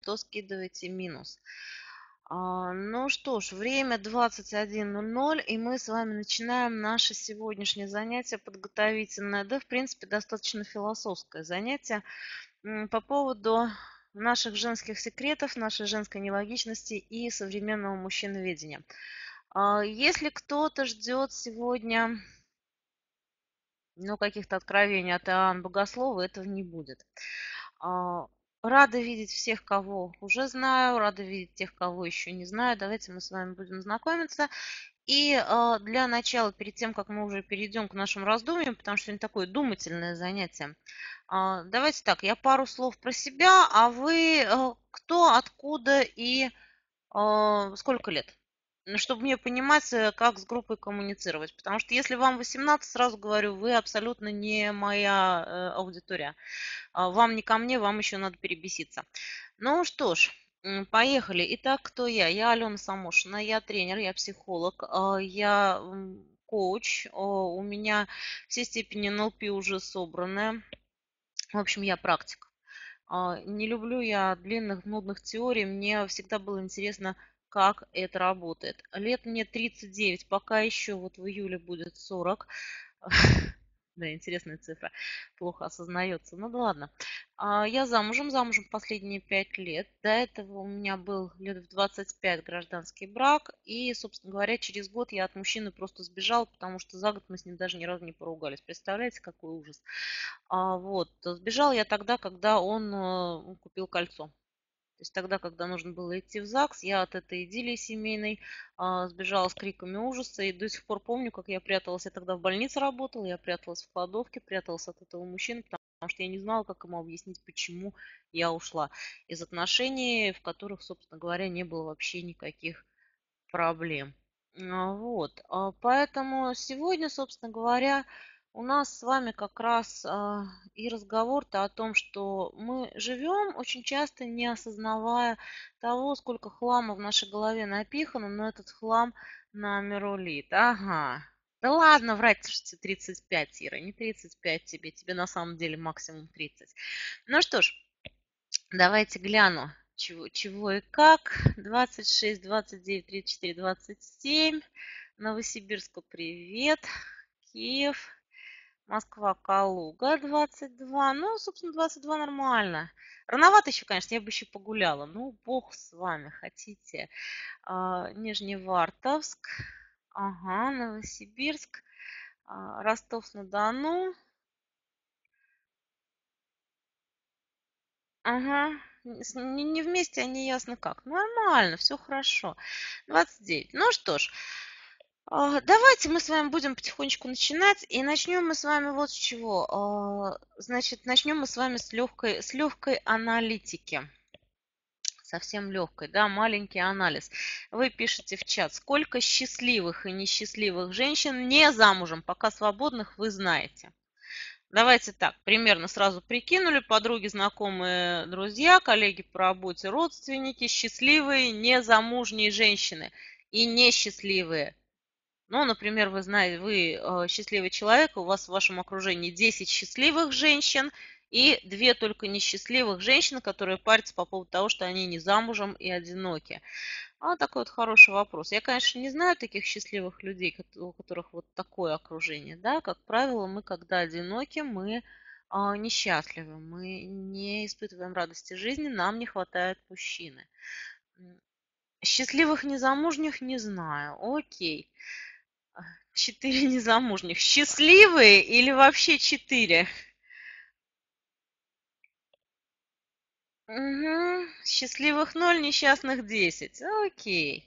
то скидывайте минус. Ну что ж, время 21:00, и мы с вами начинаем наше сегодняшнее занятие подготовительное, да, в принципе, достаточно философское занятие по поводу наших женских секретов, нашей женской нелогичности и современного мужчиноведения. Если кто-то ждет сегодня, ну, каких-то откровений от Иоанна Богослова, этого не будет. Рада видеть всех, кого уже знаю, рада видеть тех, кого еще не знаю. Давайте мы с вами будем знакомиться. И для начала, перед тем, как мы уже перейдем к нашим раздумьям, потому что это такое думательное занятие, давайте так, я пару слов про себя, а вы кто, откуда и сколько лет? Ну, чтобы мне понимать, как с группой коммуницировать. Потому что если вам 18, сразу говорю, вы абсолютно не моя аудитория. Вам не ко мне, вам еще надо перебеситься. Ну что ж, поехали. Итак, кто я? Я Алена Самошина, я тренер, я психолог, я коуч. У меня все степени НЛП уже собраны. В общем, я практик. Не люблю я длинных, нудных теорий. Мне всегда было интересно, как это работает. Лет мне 39, пока еще вот в июле будет 40. Да, интересная цифра. Плохо осознается. Ну да ладно. Я замужем последние 5 лет. До этого у меня был лет в 25 гражданский брак. И, собственно говоря, через год я от мужчины просто сбежала, потому что за год мы с ним даже ни разу не поругались. Представляете, какой ужас. Вот. Сбежал я тогда, когда он купил кольцо. То есть тогда, когда нужно было идти в ЗАГС, я от этой идиллии семейной сбежала с криками ужаса. И до сих пор помню, как я пряталась. Я тогда в больнице работала, я пряталась в кладовке, пряталась от этого мужчины, потому что я не знала, как ему объяснить, почему я ушла из отношений, в которых, собственно говоря, не было вообще никаких проблем. Вот. Поэтому сегодня, собственно говоря, у нас с вами как раз и разговор-то о том, что мы живем очень часто не осознавая того, сколько хлама в нашей голове напихано, но этот хлам нами рулит. Ага. Да ладно, врать, что тебе 35, Ира, не 35 тебе на самом деле максимум 30. Ну что ж, давайте гляну, чего и как. 26, 29, 34, 27. Новосибирску привет. Киев. Москва, Калуга 22. Ну, собственно, 22 нормально. Рановато еще, конечно, я бы еще погуляла. Ну, бог с вами, хотите. Нижневартовск. Ага, Новосибирск. Ростов-на-Дону. Ага. Не вместе, а не ясно как. Нормально, все хорошо. 29. Ну что ж, давайте мы с вами будем потихонечку начинать. И начнем мы с вами вот с чего. Значит, начнем мы с вами с легкой аналитики. Совсем легкой, да, маленький анализ. Вы пишете в чат, сколько счастливых и несчастливых женщин не замужем, пока свободных вы знаете. Давайте так, примерно сразу прикинули, подруги, знакомые, друзья, коллеги по работе, родственники, счастливые, незамужние женщины и несчастливые. Ну, например, вы знаете, вы счастливый человек, у вас в вашем окружении 10 счастливых женщин и 2 только несчастливых женщины, которые парятся по поводу того, что они не замужем и одиноки. Такой вот хороший вопрос. Я, конечно, не знаю таких счастливых людей, у которых вот такое окружение, да. Как правило, мы, когда одиноки, мы несчастливы, мы не испытываем радости жизни, нам не хватает мужчины. Счастливых незамужних не знаю. Окей. 4 незамужних. Счастливые или вообще 4? Угу. Счастливых 0, несчастных 10. Окей.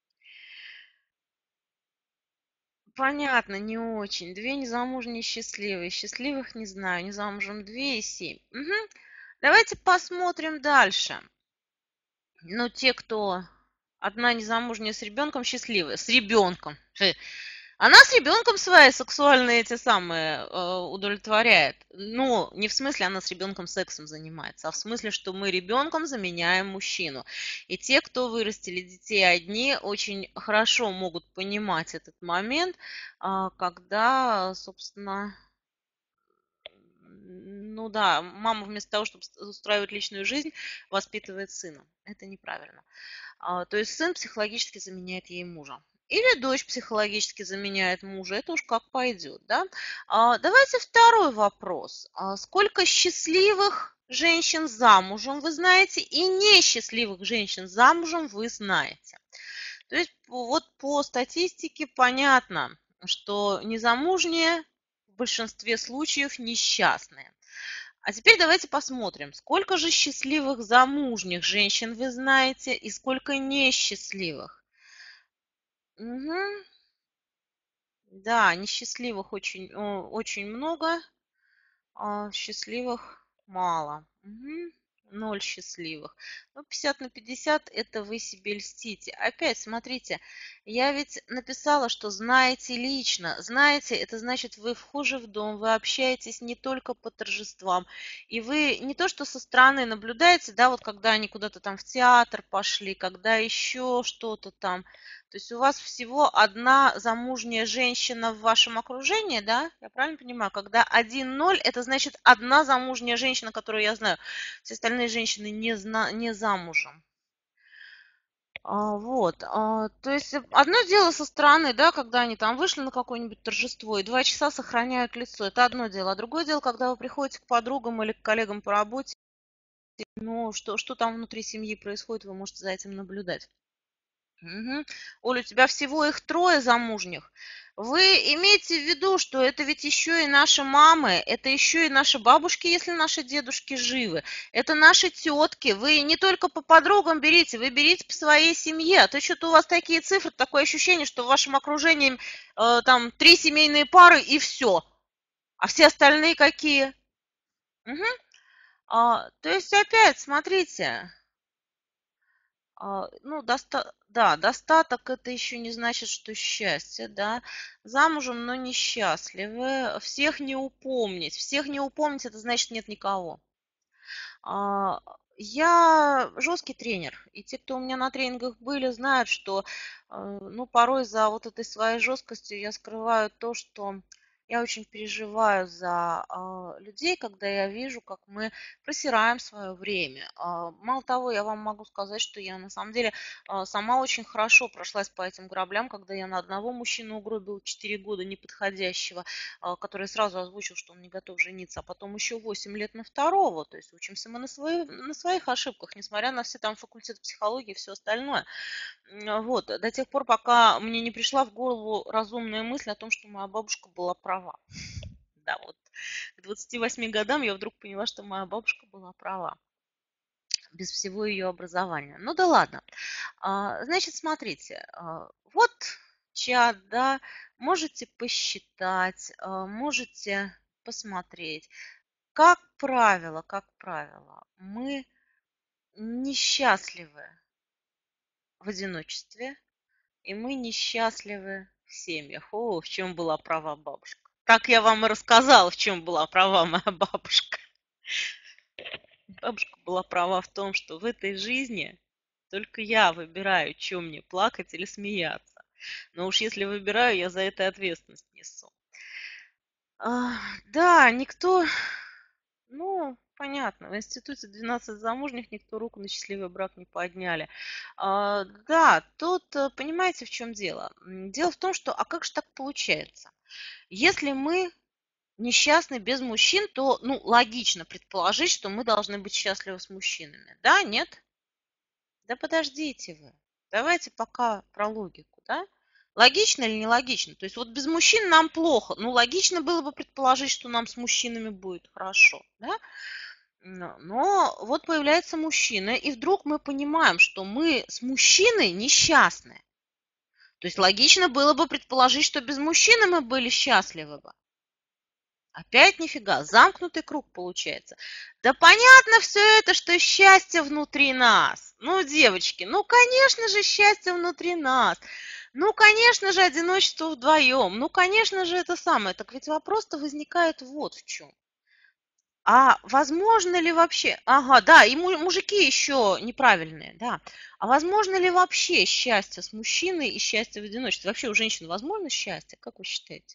Понятно, не очень. 2 незамужние счастливые. Счастливых не знаю. Не замужем 2 и 7. Угу. Давайте посмотрим дальше. Ну, те, кто одна незамужняя с ребенком, счастливая. С ребенком. Она с ребенком свои сексуальные эти самые удовлетворяет. Ну, не в смысле она с ребенком сексом занимается, а в смысле, что мы ребенком заменяем мужчину. И те, кто вырастили детей одни, очень хорошо могут понимать этот момент, когда, собственно, ну да, мама вместо того, чтобы устраивать личную жизнь, воспитывает сына. Это неправильно. То есть сын психологически заменяет ей мужа. Или дочь психологически заменяет мужа. Это уж как пойдет, да? Давайте второй вопрос. Сколько счастливых женщин замужем вы знаете и несчастливых женщин замужем вы знаете? То есть вот по статистике понятно, что незамужние в большинстве случаев несчастные. А теперь давайте посмотрим, сколько же счастливых замужних женщин вы знаете и сколько несчастливых. Угу. Да, несчастливых очень много, а счастливых мало. Угу. 0 счастливых. Ну, 50 на 50 это вы себе льстите. Опять, смотрите, я ведь написала, что знаете лично. Знаете, это значит, вы вхожи в дом, вы общаетесь не только по торжествам. И вы не то, что со стороны наблюдаете, да, вот когда они куда-то там в театр пошли, когда еще что-то там. То есть у вас всего одна замужняя женщина в вашем окружении, да? Я правильно понимаю? Когда 1-0, это значит одна замужняя женщина, которую я знаю. Все остальные женщины не замужем. То есть одно дело со стороны, да, когда они там вышли на какое-нибудь торжество и 2 часа сохраняют лицо, это одно дело. А другое дело, когда вы приходите к подругам или к коллегам по работе, ну, что там внутри семьи происходит, вы можете за этим наблюдать. Мгм. Оля, у тебя всего их 3 замужних. Вы имеете в виду, что это ведь еще и наши мамы, это еще и наши бабушки, если наши дедушки живы. Это наши тетки. Вы не только по подругам берите, вы берите по своей семье. А то что-то у вас такие цифры, такое ощущение, что в вашем окружении там 3 семейные пары и все. А все остальные какие? Мгм. То есть опять, смотрите. Ну, да, достаток это еще не значит, что счастье, да. Замужем, но несчастливы. Всех не упомнить, это значит нет никого. А, Я жесткий тренер, и те, кто у меня на тренингах были, знают, что, ну, порой за вот этой своей жесткостью я скрываю то, что я очень переживаю за людей, когда я вижу, как мы просираем свое время. Мало того, я вам могу сказать, что я на самом деле сама очень хорошо прошлась по этим граблям, когда я на одного мужчину угробила 4 года неподходящего, который сразу озвучил, что он не готов жениться, а потом еще 8 лет на второго. То есть учимся мы на своих ошибках, несмотря на все там факультет психологии и все остальное. Вот, до тех пор, пока мне не пришла в голову разумная мысль о том, что моя бабушка была права. Да, вот к 28 годам я вдруг поняла, что моя бабушка была права без всего ее образования. Ну да ладно. Значит, смотрите, вот чат, да, можете посчитать, можете посмотреть. Как правило, мы несчастливы в одиночестве, и мы несчастливы в семьях. О, в чем была права бабушка. Так я вам и рассказала, в чем была права моя бабушка. Бабушка была права в том, что в этой жизни только я выбираю, чем мне плакать или смеяться. Но уж если выбираю, я за это ответственность несу. Да, никто, ну, понятно, в институте 12 замужних никто руку на счастливый брак не подняли. Да, тут понимаете, в чем дело? Дело в том, что, а как же так получается? Если мы несчастны без мужчин, то, ну, логично предположить, что мы должны быть счастливы с мужчинами. Да, нет? Да подождите вы. Давайте пока про логику, да? Логично или нелогично? То есть вот без мужчин нам плохо. Ну, логично было бы предположить, что нам с мужчинами будет хорошо, да? Но вот появляется мужчина, и вдруг мы понимаем, что мы с мужчиной несчастны. То есть логично было бы предположить, что без мужчины мы были счастливы бы. Опять нифига, замкнутый круг получается. Да понятно все это, что счастье внутри нас. Ну, девочки, ну, конечно же, счастье внутри нас. Ну, конечно же, одиночество вдвоем. Ну, конечно же, это самое. Так ведь вопрос-то возникает вот в чем. А возможно ли вообще... Ага, да, и мужики еще неправильные, да. А возможно ли вообще счастье с мужчиной и счастье в одиночестве? Вообще у женщин возможно счастье? Как вы считаете?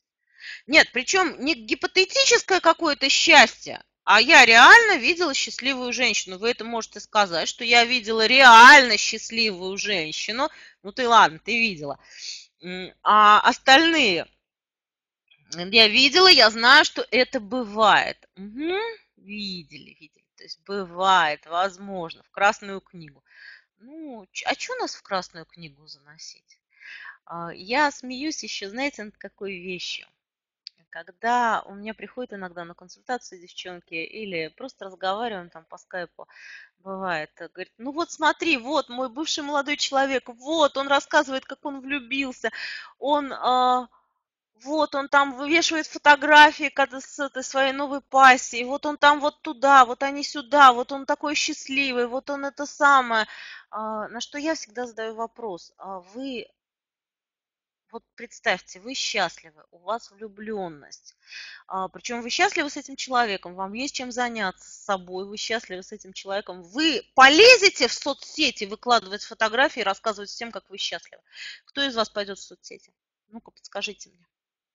Нет, причем не гипотетическое какое-то счастье, а я реально видела счастливую женщину. Вы это можете сказать, что я видела реально счастливую женщину. Ну ты ладно, ты видела. А остальные я видела, я знаю, что это бывает. Мгм. Видели, видели. То есть бывает, возможно, в Красную книгу. Ну, а что нас в Красную книгу заносить? Я смеюсь еще, знаете, над какой вещью. Когда у меня приходят иногда на консультацию девчонки или просто разговариваем там по скайпу, бывает, говорит, ну вот смотри, вот мой бывший молодой человек, вот он рассказывает, как он влюбился, он вот он там вывешивает фотографии с этой своей новой пассией, вот он там вот туда, вот они сюда, вот он такой счастливый, вот он это самое. На что я всегда задаю вопрос, вы вот представьте, вы счастливы, у вас влюбленность. Причем вы счастливы с этим человеком, вам есть чем заняться с собой, вы счастливы с этим человеком. Вы полезете в соцсети выкладывать фотографии и рассказывать всем, как вы счастливы. Кто из вас пойдет в соцсети? Ну-ка, подскажите мне.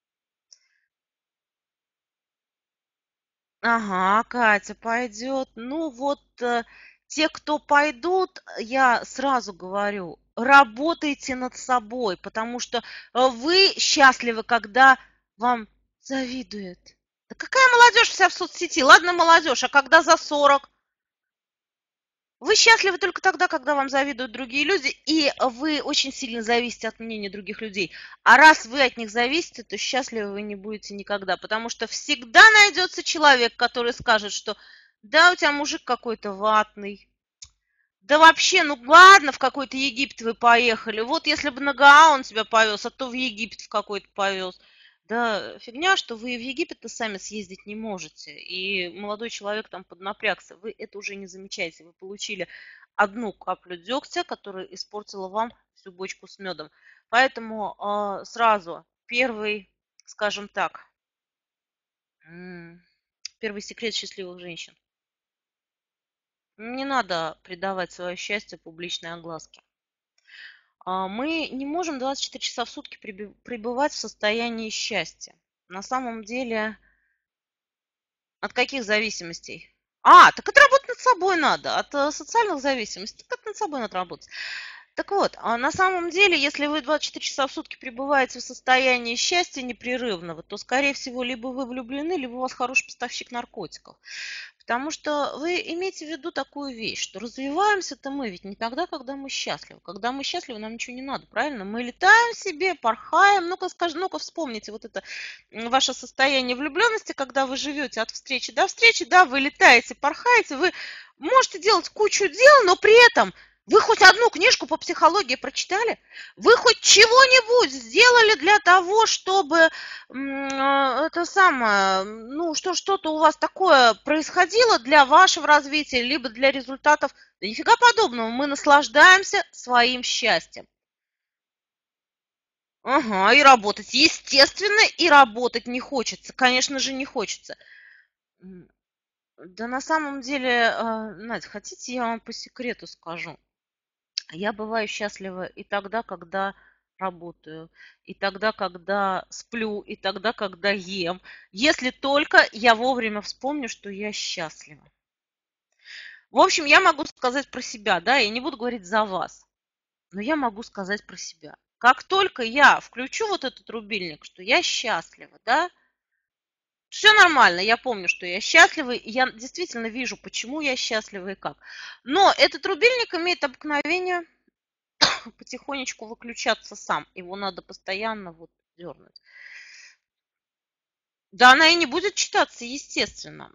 Ага, Катя пойдет. Ну вот те, кто пойдут, я сразу говорю, работайте над собой, потому что вы счастливы, когда вам завидуют. Да какая молодежь вся в соцсети? Ладно, молодежь, а когда за 40? Вы счастливы только тогда, когда вам завидуют другие люди, и вы очень сильно зависите от мнения других людей. А раз вы от них зависите, то счастливы вы не будете никогда, потому что всегда найдется человек, который скажет, что да, у тебя мужик какой-то ватный, да вообще, ну ладно, в какой-то Египет вы поехали. Вот если бы на Гаа он тебя повез, а то в Египет в какой-то повез. Да фигня, что вы в Египет-то сами съездить не можете. И молодой человек там поднапрягся. Вы это уже не замечаете. Вы получили одну каплю дегтя, которая испортила вам всю бочку с медом. Поэтому сразу первый, скажем так, первый секрет счастливых женщин. Не надо придавать свое счастье публичной огласке. Мы не можем 24 часа в сутки пребывать в состоянии счастья. На самом деле, от каких зависимостей? Так это работать над собой надо, от социальных зависимостей. Так это над собой надо работать. Так вот, на самом деле, если вы 24 часа в сутки пребываете в состоянии счастья непрерывного, то, скорее всего, либо вы влюблены, либо у вас хороший поставщик наркотиков. Потому что вы имеете в виду такую вещь, что развиваемся-то мы ведь не тогда, когда мы счастливы. Когда мы счастливы, нам ничего не надо, правильно? Мы летаем себе, порхаем. Ну-ка, ну-ка вспомните вот это ваше состояние влюбленности, когда вы живете от встречи до встречи, да, вы летаете, порхаете, вы можете делать кучу дел, но при этом вы хоть одну книжку по психологии прочитали? Вы хоть чего-нибудь сделали для того, чтобы это самое, ну, что-то у вас такое происходило для вашего развития, либо для результатов? Да нифига подобного. Мы наслаждаемся своим счастьем. Ага, и работать. Естественно, и работать не хочется. Конечно же, не хочется. Да на самом деле, Надь, хотите, я вам по секрету скажу? Я бываю счастлива и тогда, когда работаю, и тогда, когда сплю, и тогда, когда ем. Если только я вовремя вспомню, что я счастлива. В общем, я могу сказать про себя, да, я не буду говорить за вас, но я могу сказать про себя. Как только я включу вот этот рубильник, что я счастлива, да, все нормально, я помню, что я счастлива, и я действительно вижу, почему я счастлива и как. Но этот рубильник имеет обыкновение потихонечку выключаться сам. Его надо постоянно вот дернуть. Да, она и не будет читаться, естественно.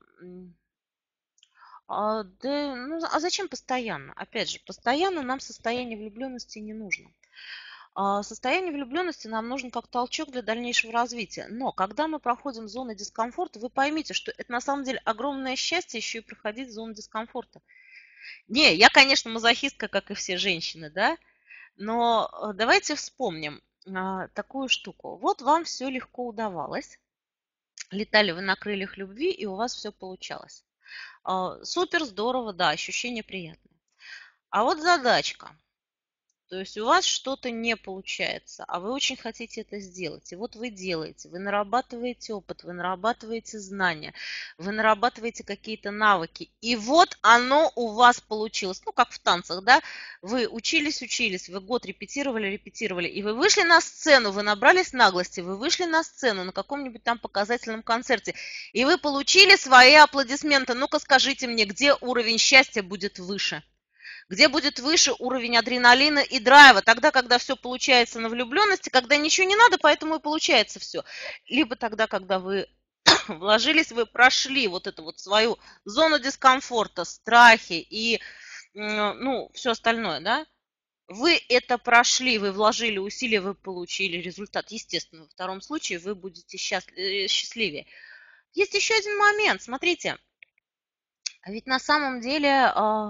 Да, ну, а зачем постоянно? Опять же, постоянно нам состояние влюбленности не нужно. Состояние влюбленности нам нужен как толчок для дальнейшего развития. Но когда мы проходим зоны дискомфорта, вы поймите, что это на самом деле огромное счастье еще и проходить зону дискомфорта. Не, я, конечно, мазохистка, как и все женщины, да, но давайте вспомним такую штуку. Вот вам все легко удавалось. Летали вы на крыльях любви, и у вас все получалось. Супер, здорово, да, ощущения приятные. А вот задачка. То есть у вас что-то не получается, а вы очень хотите это сделать. И вот вы делаете, вы нарабатываете опыт, вы нарабатываете знания, вы нарабатываете какие-то навыки. И вот оно у вас получилось. Ну, как в танцах, да? Вы учились, вы год репетировали, и вы вышли на сцену, вы набрались наглости, вы вышли на сцену на каком-нибудь там показательном концерте, и вы получили свои аплодисменты. Ну-ка скажите мне, где уровень счастья будет выше? Где будет выше уровень адреналина и драйва, тогда, когда все получается на влюбленности, когда ничего не надо, поэтому и получается все. Либо тогда, когда вы вложились, вы прошли вот эту вот свою зону дискомфорта, страхи и, ну, все остальное, да? Вы это прошли, вы вложили усилия, вы получили результат. Естественно, во втором случае вы будете счастливее. Есть еще один момент, смотрите, ведь на самом деле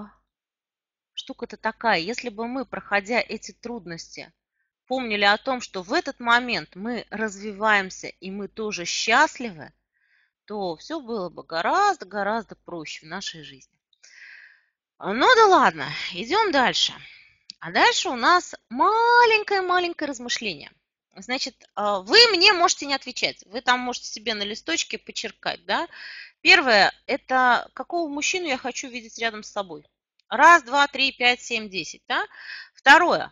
штука-то такая, если бы мы, проходя эти трудности, помнили о том, что в этот момент мы развиваемся и мы тоже счастливы, то все было бы гораздо-гораздо проще в нашей жизни. Ну да ладно, идем дальше. А дальше у нас маленькое-маленькое размышление. Значит, вы мне можете не отвечать. Вы там можете себе на листочке почеркать, да? Первое, это какого мужчину я хочу видеть рядом с собой. Раз, два, три, пять, семь, 10, да? Второе,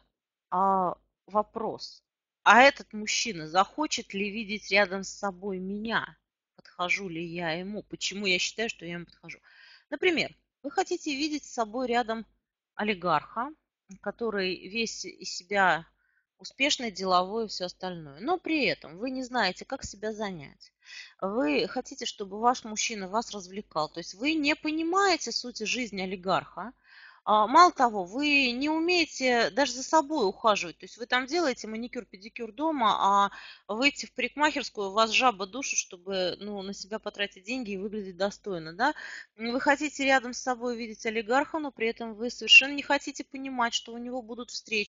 вопрос. А этот мужчина захочет ли видеть рядом с собой меня? Подхожу ли я ему? Почему я считаю, что я ему подхожу? Например, вы хотите видеть с собой рядом олигарха, который весь из себя успешный, деловой и все остальное. Но при этом вы не знаете, как себя занять. Вы хотите, чтобы ваш мужчина вас развлекал. То есть вы не понимаете сути жизни олигарха. Мало того, вы не умеете даже за собой ухаживать. То есть вы там делаете маникюр, педикюр дома, а выйти в парикмахерскую, вас жаба душит, чтобы на себя потратить деньги и выглядеть достойно. Да? Вы хотите рядом с собой видеть олигарха, но при этом вы совершенно не хотите понимать, что у него будут встречи.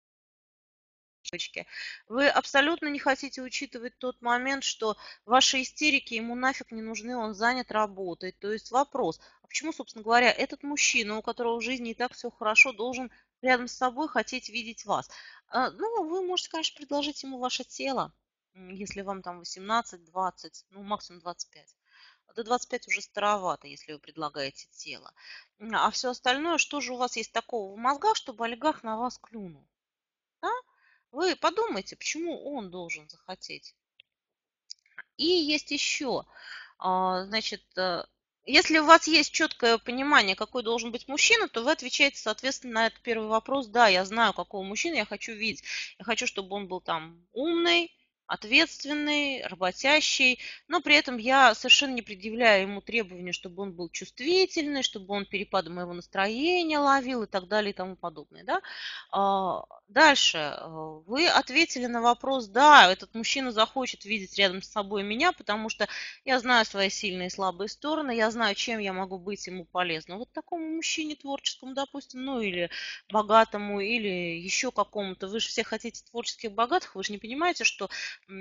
Вы абсолютно не хотите учитывать тот момент, что ваши истерики ему нафиг не нужны, он занят работой. То есть вопрос, а почему, собственно говоря, этот мужчина, у которого в жизни и так все хорошо, должен рядом с собой хотеть видеть вас? Ну, вы можете, конечно, предложить ему ваше тело, если вам там 18-20, ну, максимум 25. До 25 уже старовато, если вы предлагаете тело. А все остальное, что же у вас есть такого в мозгах, чтобы олигарх на вас клюнул? Да? Вы подумайте, почему он должен захотеть. И есть еще, значит, если у вас есть четкое понимание, какой должен быть мужчина, то вы отвечаете, соответственно, на этот первый вопрос. Да, я знаю, какого мужчину я хочу видеть. Я хочу, чтобы он был там умный, ответственный, работящий, но при этом я совершенно не предъявляю ему требования, чтобы он был чувствительный, чтобы он перепады моего настроения ловил и так далее и тому подобное. Да? Дальше. Вы ответили на вопрос, да, этот мужчина захочет видеть рядом с собой меня, потому что я знаю свои сильные и слабые стороны, я знаю, чем я могу быть ему полезна. Вот такому мужчине творческому, допустим, ну или богатому, или еще какому-то. Вы же все хотите творческих богатых, вы же не понимаете, что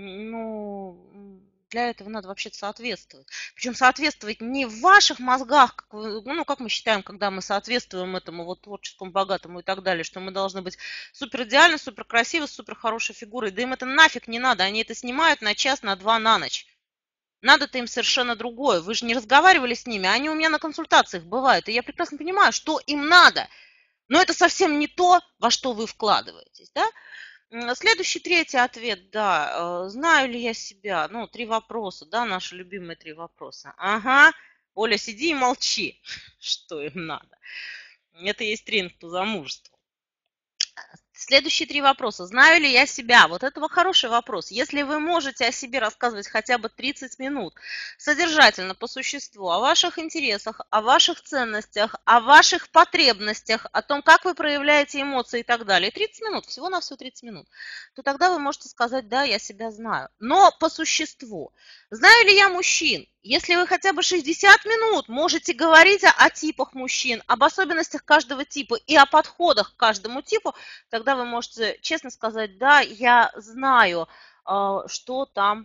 для этого надо вообще-то соответствовать. Причем соответствовать не в ваших мозгах, как мы считаем, когда мы соответствуем этому вот творческому, богатому и так далее, что мы должны быть супер идеальны, супер красивы, с супер хорошей фигурой. Да им это нафиг не надо. Они это снимают на час, на два, на ночь. Надо-то им совершенно другое. Вы же не разговаривали с ними. Они у меня на консультациях бывают. И я прекрасно понимаю, что им надо. Но это совсем не то, во что вы вкладываетесь. Да? Следующий, третий ответ, да. Знаю ли я себя? Ну, 3 вопроса, да, наши любимые 3 вопроса. Ага, Оля, сиди и молчи, что им надо. Это есть тренинг по замужеству. Следующие 3 вопроса. Знаю ли я себя? Вот это хороший вопрос. Если вы можете о себе рассказывать хотя бы 30 минут, содержательно, по существу, о ваших интересах, о ваших ценностях, о ваших потребностях, о том, как вы проявляете эмоции и так далее, 30 минут, всего-навсего 30 минут, то тогда вы можете сказать, да, я себя знаю. Но по существу. Знаю ли я мужчин? Если вы хотя бы 60 минут можете говорить о типах мужчин, об особенностях каждого типа и о подходах к каждому типу, тогда вы можете честно сказать, да, я знаю, что там,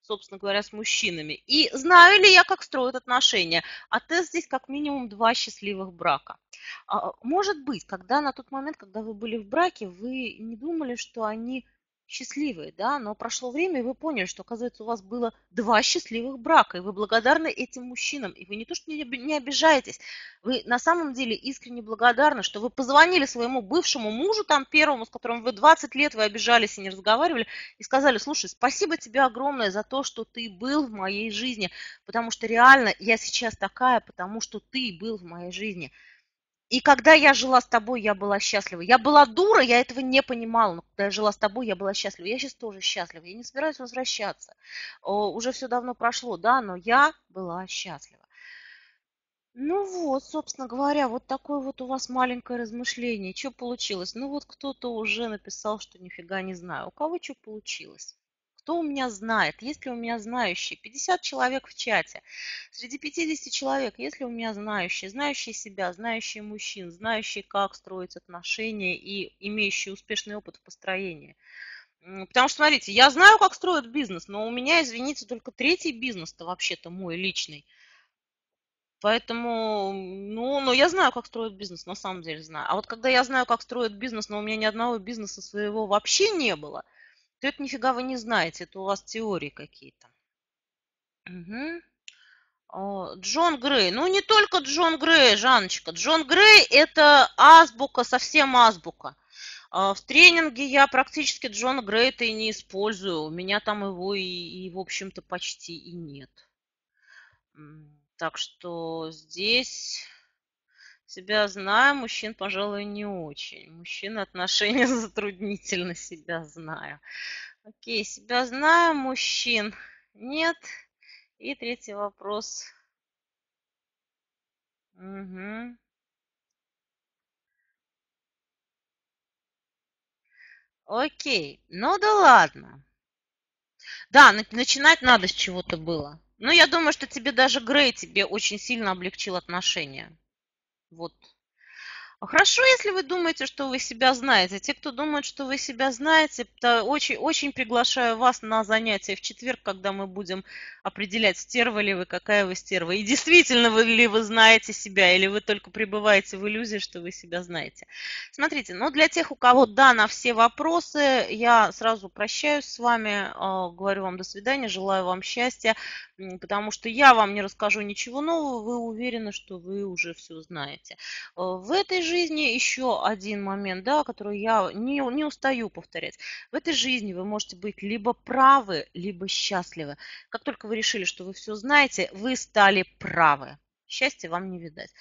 собственно говоря, с мужчинами. И знаю ли я, как строят отношения? А тест здесь как минимум 2 счастливых брака. Может быть, когда на тот момент, когда вы были в браке, вы не думали, что они счастливые, да, но прошло время, и вы поняли, что, оказывается, у вас было 2 счастливых брака, и вы благодарны этим мужчинам, и вы не то что не обижаетесь, вы на самом деле искренне благодарны, что вы позвонили своему бывшему мужу, там первому, с которым вы 20 лет вы обижались и не разговаривали, и сказали: слушай, спасибо тебе огромное за то, что ты был в моей жизни, потому что реально я сейчас такая, потому что ты был в моей жизни. И когда я жила с тобой, я была счастлива. Я была дура, я этого не понимала, но когда я жила с тобой, я была счастлива. Я сейчас тоже счастлива, я не собираюсь возвращаться. Уже все давно прошло, да, но я была счастлива. Ну вот, собственно говоря, вот такое вот у вас маленькое размышление. Что получилось? Ну вот кто-то уже написал, что нифига не знаю. У кого что получилось? Кто у меня знает? Есть ли у меня знающие? 50 человек в чате. Среди 50 человек есть ли у меня знающие? Знающие себя, знающие мужчин, знающие, как строить отношения и имеющие успешный опыт в построении. Потому что, смотрите, я знаю, как строят бизнес, но у меня, извините, только третий бизнес-то вообще-то мой личный. Поэтому, ну, но я знаю, как строить бизнес, на самом деле знаю. А вот когда я знаю, как строить бизнес, но у меня ни одного бизнеса своего вообще не было, то это нифига вы не знаете, это у вас теории какие-то. Мгм. Джон Грей. Ну, не только Джон Грей, Жанночка. Джон Грей – это азбука, совсем азбука. В тренинге я практически Джона Грея-то и не использую. У меня там его в общем-то, почти и нет. Так что здесь себя знаю, мужчин, пожалуй, не очень. Мужчин отношения затруднительно себя знаю. Окей, себя знаю, мужчин нет. И третий вопрос. Угу. Окей, ну да ладно. Да, начинать надо с чего-то было. Ну, я думаю, что тебе даже Грей тебе очень сильно облегчил отношения. Вот. Хорошо, если вы думаете, что вы себя знаете. Те, кто думает, что вы себя знаете, то очень, очень приглашаю вас на занятия в четверг, когда мы будем определять, стерва ли вы, какая вы стерва. И действительно ли вы знаете себя, или вы только пребываете в иллюзии, что вы себя знаете. Смотрите, ну для тех, у кого да на все вопросы, я сразу прощаюсь с вами, говорю вам до свидания, желаю вам счастья, потому что я вам не расскажу ничего нового, вы уверены, что вы уже все знаете. В этой жизни еще один момент, да, который я не устаю повторять. В этой жизни вы можете быть либо правы, либо счастливы. Как только вы решили, что вы все знаете, вы стали правы. Счастья вам не видать.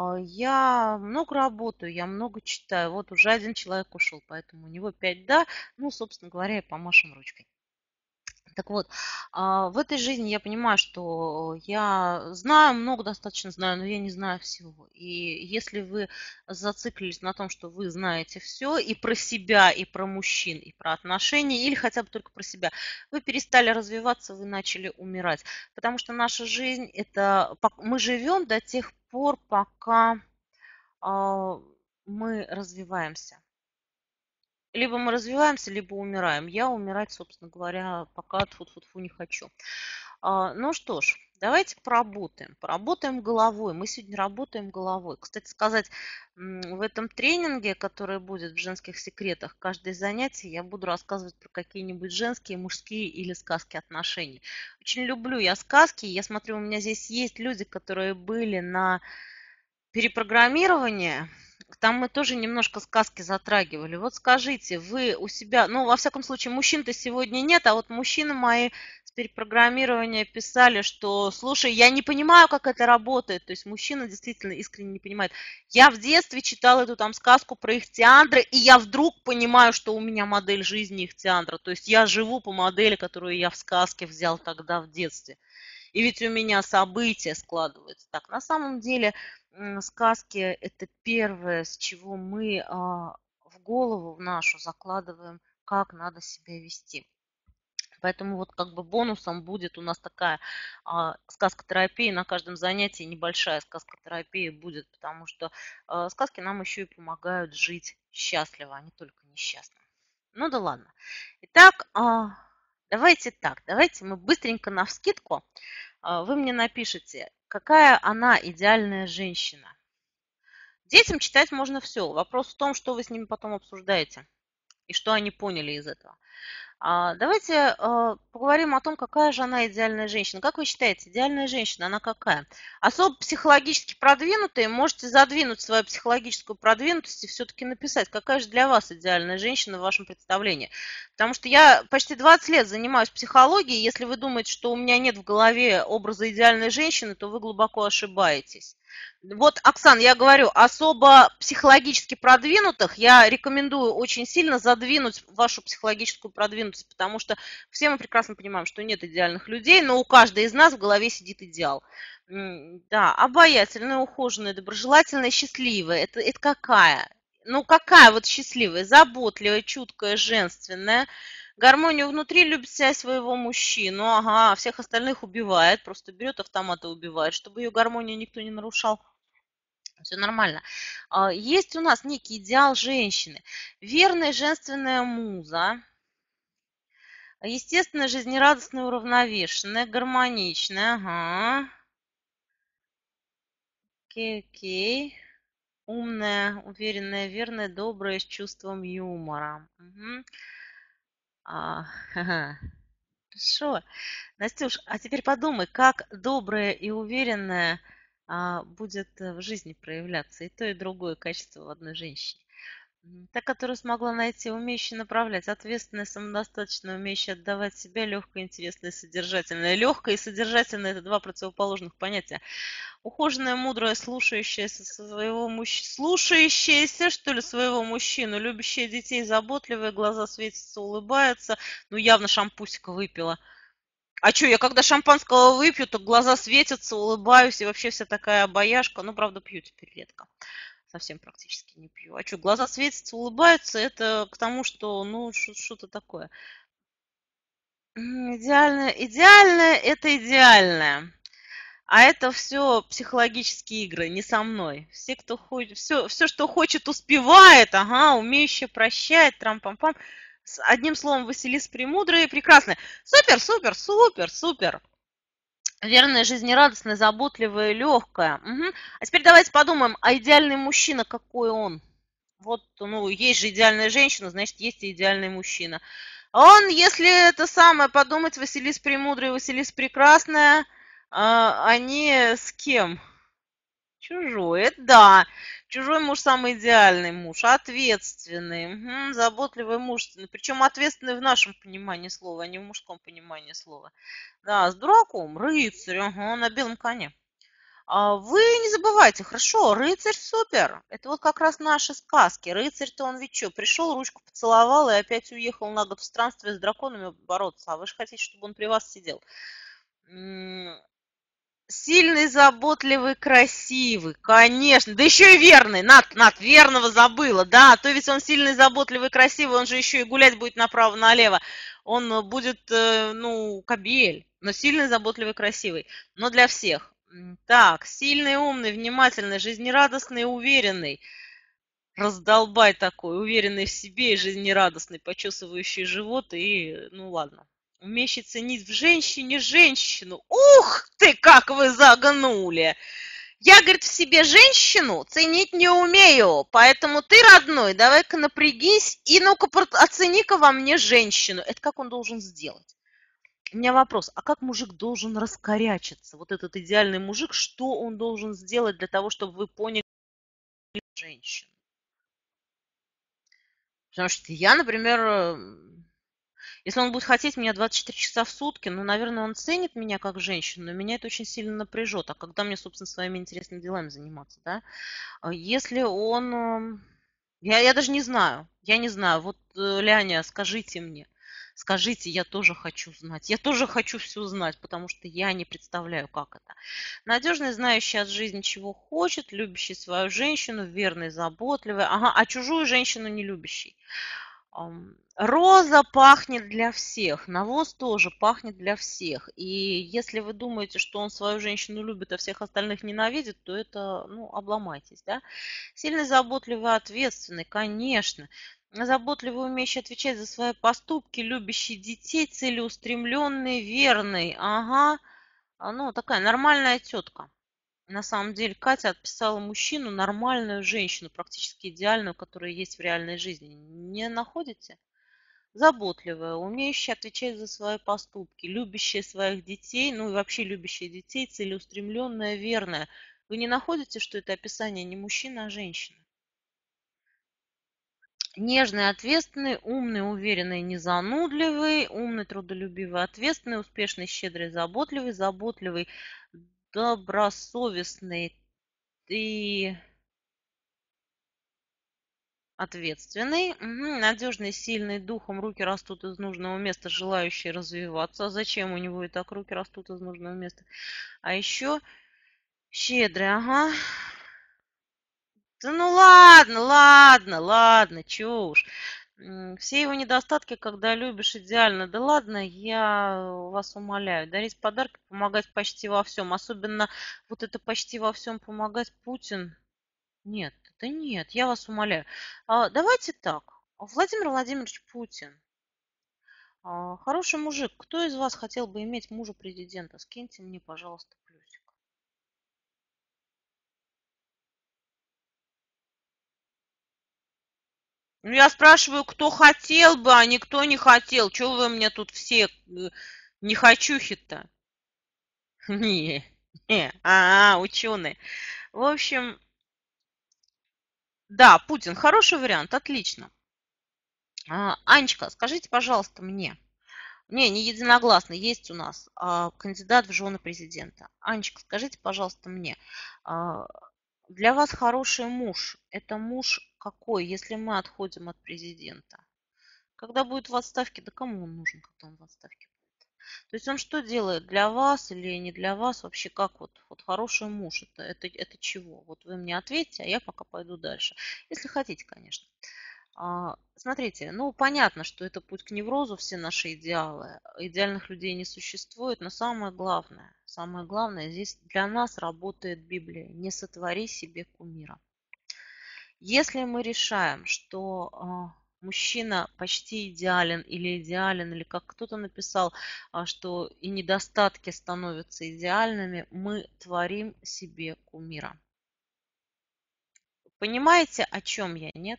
Я много работаю, я много читаю. Вот уже один человек ушел, поэтому у него 5 да. Ну, собственно говоря, и помашем ручкой. Так вот, в этой жизни я понимаю, что я знаю, много достаточно знаю, но я не знаю всего. И если вы зациклились на том, что вы знаете все и про себя, и про мужчин, и про отношения, или хотя бы только про себя, вы перестали развиваться, вы начали умирать. Потому что наша жизнь, это мы живем до тех пор, пока а, мы развиваемся. Либо мы развиваемся, либо умираем. Я умирать, собственно говоря, пока тьфу-тьфу-тьфу не хочу. Ну что ж, давайте поработаем. Поработаем головой. Мы сегодня работаем головой. Кстати сказать, в этом тренинге, который будет в женских секретах, каждое занятие я буду рассказывать про какие-нибудь женские, мужские или сказки отношений. Очень люблю я сказки. Я смотрю, у меня здесь есть люди, которые были на перепрограммирование, там мы тоже немножко сказки затрагивали. Вот скажите, вы у себя, ну, во всяком случае, мужчин-то сегодня нет, а вот мужчины мои с перепрограммирования писали, что, слушай, я не понимаю, как это работает. То есть мужчина действительно искренне не понимает. Я в детстве читал эту там сказку про Ихтиандра, и я вдруг понимаю, что у меня модель жизни Ихтиандра. То есть я живу по модели, которую я в сказке взял тогда в детстве. И ведь у меня события складываются так. На самом деле сказки – это первое, с чего мы в голову в нашу закладываем, как надо себя вести. Поэтому вот как бы бонусом будет у нас такая сказка-терапия на каждом занятии, небольшая сказка-терапия будет, потому что сказки нам еще и помогают жить счастливо, а не только несчастно. Ну да ладно. Итак, Давайте так, давайте мы быстренько навскидку. Вы мне напишите, какая она идеальная женщина. Детям читать можно все. Вопрос в том, что вы с ними потом обсуждаете и что они поняли из этого. Давайте поговорим о том, какая же она идеальная женщина. Как вы считаете, идеальная женщина, она какая? Особо психологически продвинутая, можете задвинуть свою психологическую продвинутость и все-таки написать, какая же для вас идеальная женщина в вашем представлении. Потому что я почти 20 лет занимаюсь психологией. Если вы думаете, что у меня нет в голове образа идеальной женщины, то вы глубоко ошибаетесь. Вот, Оксан, я говорю, особо психологически продвинутых я рекомендую очень сильно задвинуть вашу психологическую продвинутость, потому что все мы прекрасно понимаем, что нет идеальных людей, но у каждой из нас в голове сидит идеал. Да, обаятельная, ухоженная, доброжелательная, счастливая. Это какая? Ну, какая вот счастливая? Заботливая, чуткая, женственная. Гармонию внутри, любит себя своего мужчину, ага, всех остальных убивает, просто берет автомат и убивает, чтобы ее гармонию никто не нарушал. Все нормально. Есть у нас некий идеал женщины. Верная женственная муза, естественно, жизнерадостная, уравновешенная, гармоничная, ага. Окей, окей. Умная, уверенная, верная, добрая, с чувством юмора. Угу. Хорошо. Настюш, а теперь подумай, как добрая и уверенная будет в жизни проявляться и то, и другое качество в одной женщине. Та, которая смогла найти, умеющая направлять, ответственная, самодостаточная, умеющая отдавать себя, легкая, интересная, содержательная. Легкая и содержательная – это два противоположных понятия. Ухоженная, мудрая, слушающаяся своего мужчину, слушающаяся, что ли, своего мужчину, любящая детей, заботливая, глаза светятся, улыбаются. Ну, явно шампусика выпила. А что, я когда шампанского выпью, то глаза светятся, улыбаюсь, и вообще вся такая обаяшка. Ну, правда, пью теперь редко. Совсем практически не пью. А что, глаза светятся, улыбаются, это к тому, что, ну, что-то такое. Идеальное, идеальное, это идеальное. А это все психологические игры, не со мной. Все, кто хочет, все, что хочет, успевает, ага, умеющая прощать, трам-пам-пам. Одним словом, Василиса Премудрая и прекрасная. Супер, супер, супер, супер. Верная, жизнерадостная, заботливая, легкая. Угу. А теперь давайте подумаем, а идеальный мужчина какой он? Вот, ну, есть же идеальная женщина, значит, есть и идеальный мужчина. Он, если это самое подумать, Василиса Премудрая и Василиса Прекрасная, они с кем? Чужой, это да. Чужой муж самый идеальный муж, ответственный, заботливый, мужественный. Причем ответственный в нашем понимании слова, а не в мужском понимании слова. Да, с дураком, рыцарь, ага, на белом коне. Вы не забывайте, хорошо, рыцарь супер. Это вот как раз наши сказки. Рыцарь-то он ведь что, пришел, ручку поцеловал и опять уехал на год в странствие с драконами бороться. А вы же хотите, чтобы он при вас сидел. Сильный, заботливый, красивый, конечно. Да еще и верный. Над, верного забыла. Да, то ведь он сильный, заботливый, красивый, он же еще и гулять будет направо-налево. Он будет, ну, кобель, но сильный, заботливый, красивый. Но для всех. Так, сильный, умный, внимательный, жизнерадостный, уверенный. Раздолбай такой, уверенный в себе и жизнерадостный, почесывающий живот и, ну ладно. Умеющий ценить в женщине женщину. Ух ты, как вы загнули! Я, говорит, в себе женщину ценить не умею, поэтому ты, родной, давай-ка напрягись и ну-ка оцени-ка во мне женщину. Это как он должен сделать? У меня вопрос, а как мужик должен раскорячиться? Вот этот идеальный мужик, что он должен сделать для того, чтобы вы поняли женщину? Потому что я, например, если он будет хотеть меня 24 часа в сутки, ну, наверное, он ценит меня как женщину, но меня это очень сильно напряжет. А когда мне, собственно, своими интересными делами заниматься, да? Если он... Я даже не знаю. Я не знаю. Вот, Ляня, скажите мне. Скажите, я тоже хочу знать. Я тоже хочу все знать, потому что я не представляю, как это. Надежный, знающий от жизни, чего хочет, любящий свою женщину, верный, заботливый. Ага, а чужую женщину не любящий. Роза пахнет для всех, навоз тоже пахнет для всех. И если вы думаете, что он свою женщину любит, а всех остальных ненавидит, то это, ну, обломайтесь, да. Сильный, заботливый, ответственный, конечно. Заботливый, умеющий отвечать за свои поступки, любящий детей, целеустремленный, верный. Ага. Ну, такая нормальная тетка. На самом деле Катя отписала мужчину, нормальную женщину, практически идеальную, которая есть в реальной жизни. Не находите? Заботливая, умеющая отвечать за свои поступки, любящая своих детей, ну и вообще любящая детей, целеустремленная, верная. Вы не находите, что это описание не мужчина, а женщина? Нежный, ответственный, умный, уверенный, незанудливый, умный, трудолюбивый, ответственный, успешный, щедрый, заботливый, заботливый, добросовестный и ответственный, надежный, сильный, духом, руки растут из нужного места, желающий развиваться. А зачем у него и так руки растут из нужного места? А еще щедрый, ага. Да ну ладно, ладно, ладно, чё уж. Все его недостатки, когда любишь идеально. Да ладно, я вас умоляю. Дарить подарки, помогать почти во всем. Особенно вот это почти во всем помогать Путин. Нет, это нет, я вас умоляю. Давайте так. Владимир Владимирович Путин. Хороший мужик. Кто из вас хотел бы иметь мужа президента? Скиньте мне, пожалуйста, плюсик. Ну, я спрашиваю, кто хотел бы, а никто не хотел. Чего вы мне тут все не хочухи-то? Не, не, ученые. В общем, да, Путин, хороший вариант, отлично. Анечка, скажите, пожалуйста, мне. Не единогласно, есть у нас кандидат в жены президента. Анечка, скажите, пожалуйста, мне, а, для вас хороший муж – это муж какой, если мы отходим от президента? Когда будет в отставке, да кому он нужен, когда он в отставке будет? То есть он что делает, для вас или не для вас? Вообще как вот хороший муж, это чего? Вот вы мне ответьте, а я пока пойду дальше. Если хотите, конечно. Смотрите, ну понятно, что это путь к неврозу, все наши идеалы. Идеальных людей не существует, но самое главное здесь для нас работает Библия. Не сотвори себе кумира. Если мы решаем, что мужчина почти идеален, или как кто-то написал, что и недостатки становятся идеальными, мы творим себе кумира. Понимаете, о чем я, нет?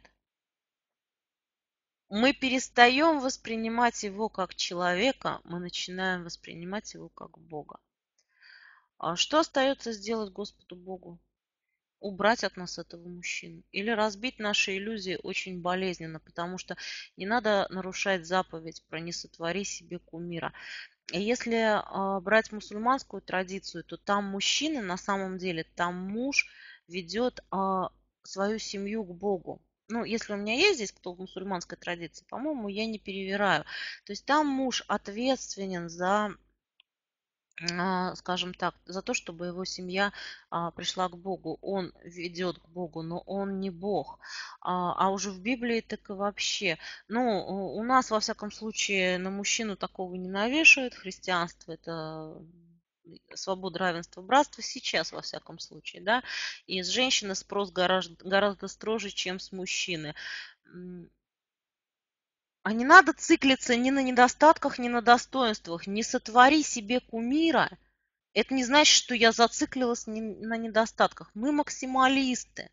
Мы перестаем воспринимать его как человека, мы начинаем воспринимать его как Бога. Что остается сделать Господу Богу? Убрать от нас этого мужчину. Или разбить наши иллюзии очень болезненно, потому что не надо нарушать заповедь про «не сотвори себе кумира». И если брать мусульманскую традицию, то там мужчина, на самом деле, там муж ведет свою семью к Богу. Ну, если у меня есть здесь кто в мусульманской традиции, по-моему, я не перевираю. То есть там муж ответственен за, скажем так, за то, чтобы его семья пришла к Богу. Он ведет к Богу, но он не Бог. А уже в Библии так и вообще. Ну, у нас, во всяком случае, на мужчину такого не навешивают. Христианство – это свобода, равенство, братство сейчас, во всяком случае, да. И с женщины спрос гораздо строже, чем с мужчины. А не надо циклиться ни на недостатках, ни на достоинствах. Не сотвори себе кумира. Это не значит, что я зациклилась на недостатках. Мы максималисты.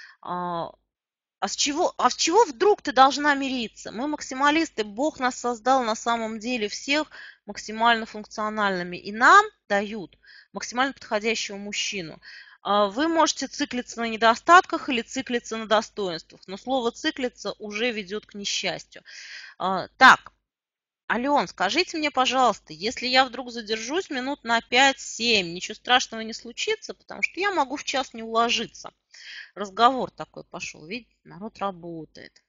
А с чего вдруг ты должна мириться? Мы максималисты. Бог нас создал на самом деле всех максимально функциональными. И нам дают максимально подходящего мужчину. Вы можете циклиться на недостатках или циклиться на достоинствах. Но слово циклиться уже ведет к несчастью. Так, Ален, скажите мне, пожалуйста, если я вдруг задержусь минут на 5-7, ничего страшного не случится, потому что я могу в час не уложиться. Разговор такой пошел, видите, народ работает.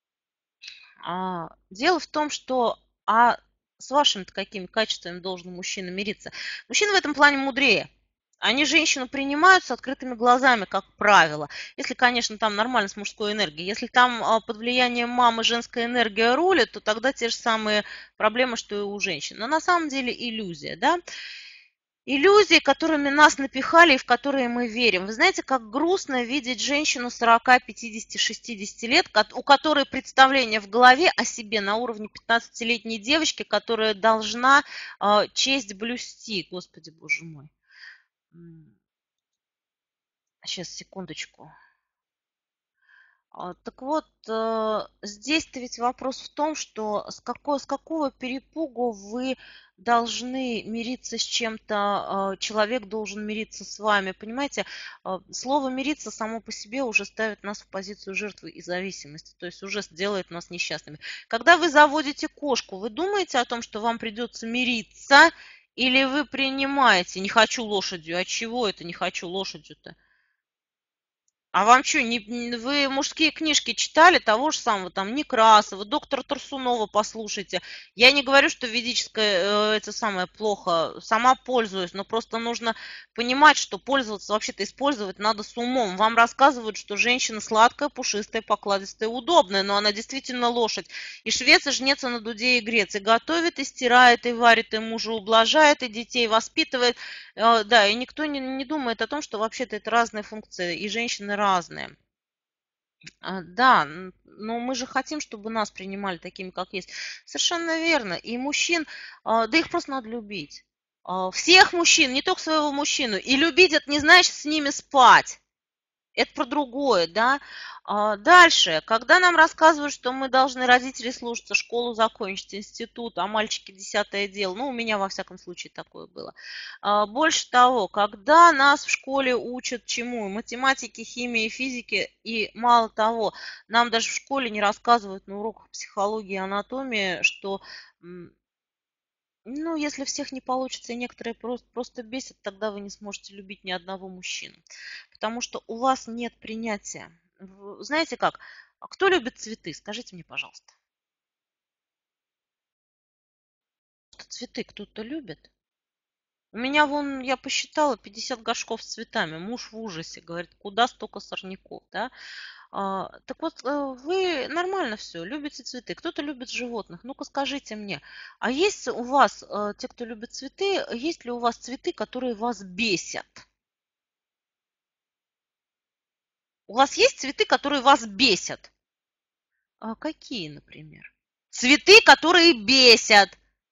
Дело в том, что с вашими-то какими качествами должен мужчина мириться? Мужчина в этом плане мудрее. Они женщину принимают с открытыми глазами, как правило. Если, конечно, там нормально с мужской энергией. Если там под влиянием мамы женская энергия рулит, то тогда те же самые проблемы, что и у женщин. Но на самом деле иллюзия, да? иллюзии, которыми нас напихали и в которые мы верим. Вы знаете, как грустно видеть женщину 40, 50, 60 лет, у которой представление в голове о себе на уровне 15-летней девочки, которая должна честь блюсти. Господи, боже мой. Сейчас, секундочку. Так вот, здесь-то ведь вопрос в том, что с какого перепугу вы должны мириться с чем-то, человек должен мириться с вами. Понимаете, слово «мириться» само по себе уже ставит нас в позицию жертвы и зависимости, то есть уже делает нас несчастными. Когда вы заводите кошку, вы думаете о том, что вам придется мириться, или вы принимаете «не хочу лошадью», а чего это «не хочу лошадью»-то? А вам что, вы мужские книжки читали того же самого, там, Некрасова, доктора Тарсунова послушайте. Я не говорю, что ведическое, это самое плохо, сама пользуюсь, но просто нужно понимать, что пользоваться, вообще-то использовать надо с умом. Вам рассказывают, что женщина сладкая, пушистая, покладистая, удобная, но она действительно лошадь. И швец, и жнец, и на дуде, и грец, и готовит, и стирает, и варит, и мужа ублажает, и детей воспитывает. Да, и никто не думает о том, что вообще-то это разные функции, и женщины разные. Да, но мы же хотим, чтобы нас принимали такими, как есть. Совершенно верно. И мужчин, да их просто надо любить. Всех мужчин, не только своего мужчину. И любить это не значит с ними спать. Это про другое, да. Дальше, когда нам рассказывают, что мы должны родители слушаться, школу закончить, институт, а мальчики десятое дело, ну, у меня во всяком случае такое было. Больше того, когда нас в школе учат чему? Математике, химии, физике, и мало того, нам даже в школе не рассказывают на уроках психологии и анатомии, что ну, если всех не получится, и некоторые просто бесят, тогда вы не сможете любить ни одного мужчину. Потому что у вас нет принятия. Знаете как? Кто любит цветы? Скажите мне, пожалуйста. Цветы кто-то любит? У меня вон, я посчитала, 50 горшков с цветами. Муж в ужасе. Говорит, куда столько сорняков, да? Так вот, вы нормально все, любите цветы. Кто-то любит животных. Ну-ка скажите мне, а есть у вас, те, кто любит цветы, есть ли у вас цветы, которые вас бесят? У вас есть цветы, которые вас бесят? А какие, например? Цветы, которые бесят.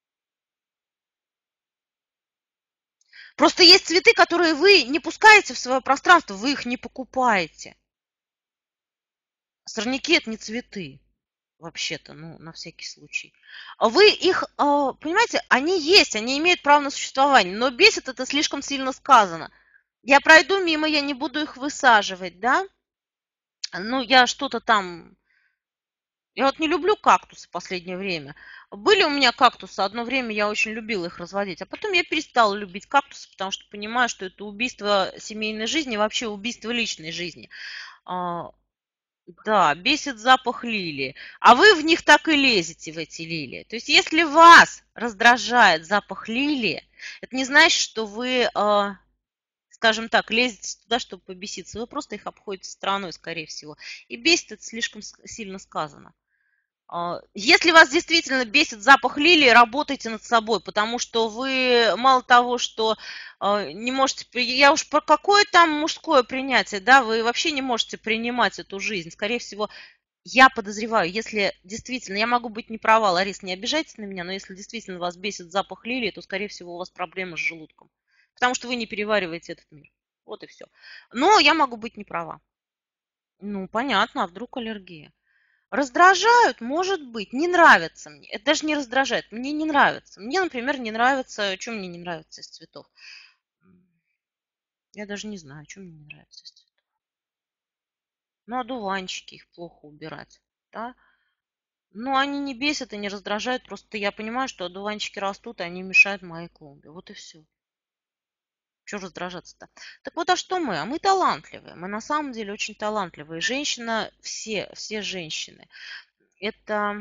Просто есть цветы, которые вы не пускаете в свое пространство, вы их не покупаете. Сорняки – это не цветы, вообще-то, ну, на всякий случай. Вы их, понимаете, они есть, они имеют право на существование, но бесит это слишком сильно сказано. Я пройду мимо, я не буду их высаживать, да? Ну, я что-то там... Я вот не люблю кактусы в последнее время. Были у меня кактусы, одно время я очень любила их разводить, а потом я перестала любить кактусы, потому что понимаю, что это убийство семейной жизни, вообще убийство личной жизни. А, Да, бесит запах лилии. А вы в них так и лезете, в эти лилии. То есть если вас раздражает запах лилии, это не значит, что вы, скажем так, лезете туда, чтобы побеситься. Вы просто их обходите стороной, скорее всего. И бесит это слишком сильно сказано. Если вас действительно бесит запах лилии, работайте над собой, потому что вы мало того, что не можете... Я уж про какое там мужское принятие, да, вы вообще не можете принимать эту жизнь. Скорее всего, я подозреваю, если действительно... Я могу быть не права, Ларис, не обижайтесь на меня, но если действительно вас бесит запах лилии, то, скорее всего, у вас проблемы с желудком. Потому что вы не перевариваете этот мир. Вот и все. Но я могу быть не права. Ну, понятно, а вдруг аллергия? Раздражают, может быть, не нравится мне. Это даже не раздражает, мне не нравится. Мне, например, не нравится, что мне не нравится из цветов. Я даже не знаю, что мне не нравится из цветов. Ну, одуванчики, их плохо убирать, да. Ну, они не бесят и не раздражают, просто я понимаю, что одуванчики растут, и они мешают моей клумбе. Вот и все. Чего раздражаться-то? Так вот, а что мы? А мы талантливые. Мы на самом деле очень талантливые. Женщина, все женщины, это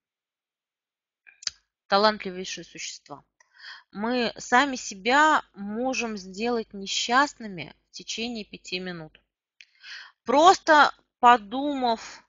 талантливейшие существа. Мы сами себя можем сделать несчастными в течение 5 минут. Просто подумав,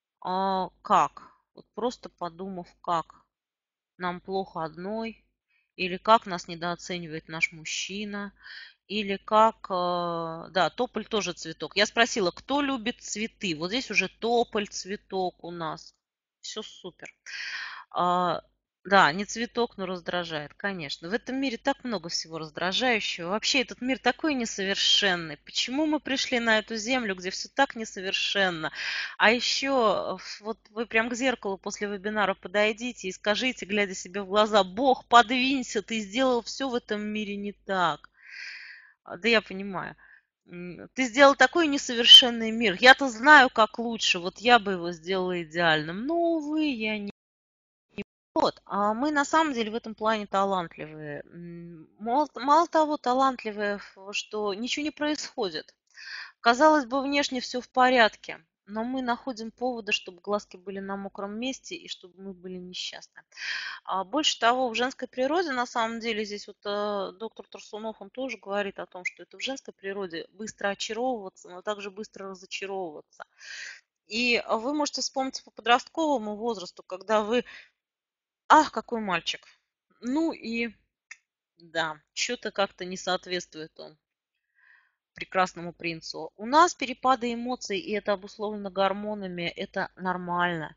как, вот просто подумав, как нам плохо одной, или как нас недооценивает наш мужчина, или как, да, тополь тоже цветок. Я спросила, кто любит цветы? Вот здесь уже тополь цветок у нас. Все супер. А, да, не цветок, но раздражает, конечно. В этом мире так много всего раздражающего. Вообще этот мир такой несовершенный. Почему мы пришли на эту землю, где все так несовершенно? А еще вот вы прям к зеркалу после вебинара подойдите и скажите, глядя себе в глаза: Бог, подвинься, ты сделал все в этом мире не так. Да я понимаю. Ты сделал такой несовершенный мир. Я-то знаю, как лучше. Вот я бы его сделала идеальным. Но, увы, я не... Вот, а мы на самом деле в этом плане талантливые. Мало того, талантливые, что ничего не происходит. Казалось бы, внешне все в порядке, но мы находим поводы, чтобы глазки были на мокром месте и чтобы мы были несчастны. А больше того, в женской природе, на самом деле, здесь вот доктор Турсунов, он тоже говорит о том, что это в женской природе быстро очаровываться, но также быстро разочаровываться. И вы можете вспомнить по подростковому возрасту, когда вы, ах, какой мальчик. Ну и да, что-то как-то не соответствует он прекрасному принцу. У нас перепады эмоций, и это обусловлено гормонами, это нормально.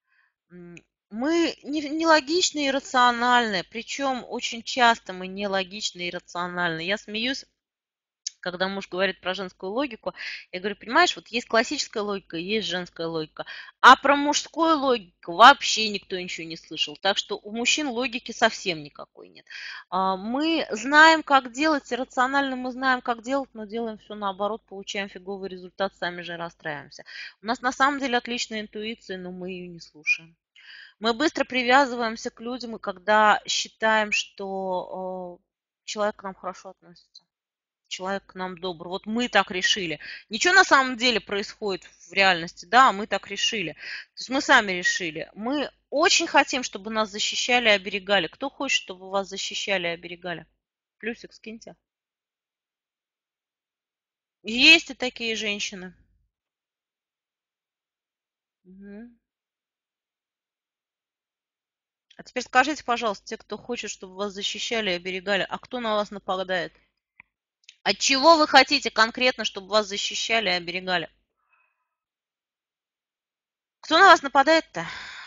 Мы нелогичны и рациональны, причем очень часто мы нелогичны и рациональны. Я смеюсь, когда муж говорит про женскую логику, я говорю, понимаешь, вот есть классическая логика, есть женская логика, а про мужскую логику вообще никто ничего не слышал. Так что у мужчин логики совсем никакой нет. Мы знаем, как делать, и рационально мы знаем, как делать, но делаем все наоборот, получаем фиговый результат, сами же расстраиваемся. У нас на самом деле отличная интуиция, но мы ее не слушаем. Мы быстро привязываемся к людям, и когда считаем, что человек к нам хорошо относится, человек к нам добр. Вот мы так решили. Ничего на самом деле происходит в реальности, да, мы так решили. То есть мы сами решили. Мы очень хотим, чтобы нас защищали и оберегали. Кто хочет, чтобы вас защищали и оберегали? Плюсик скиньте. Есть и такие женщины. Мгм. А теперь скажите, пожалуйста, те, кто хочет, чтобы вас защищали и оберегали, а кто на вас нападает? От чего вы хотите конкретно, чтобы вас защищали и оберегали? Кто на вас нападает-то?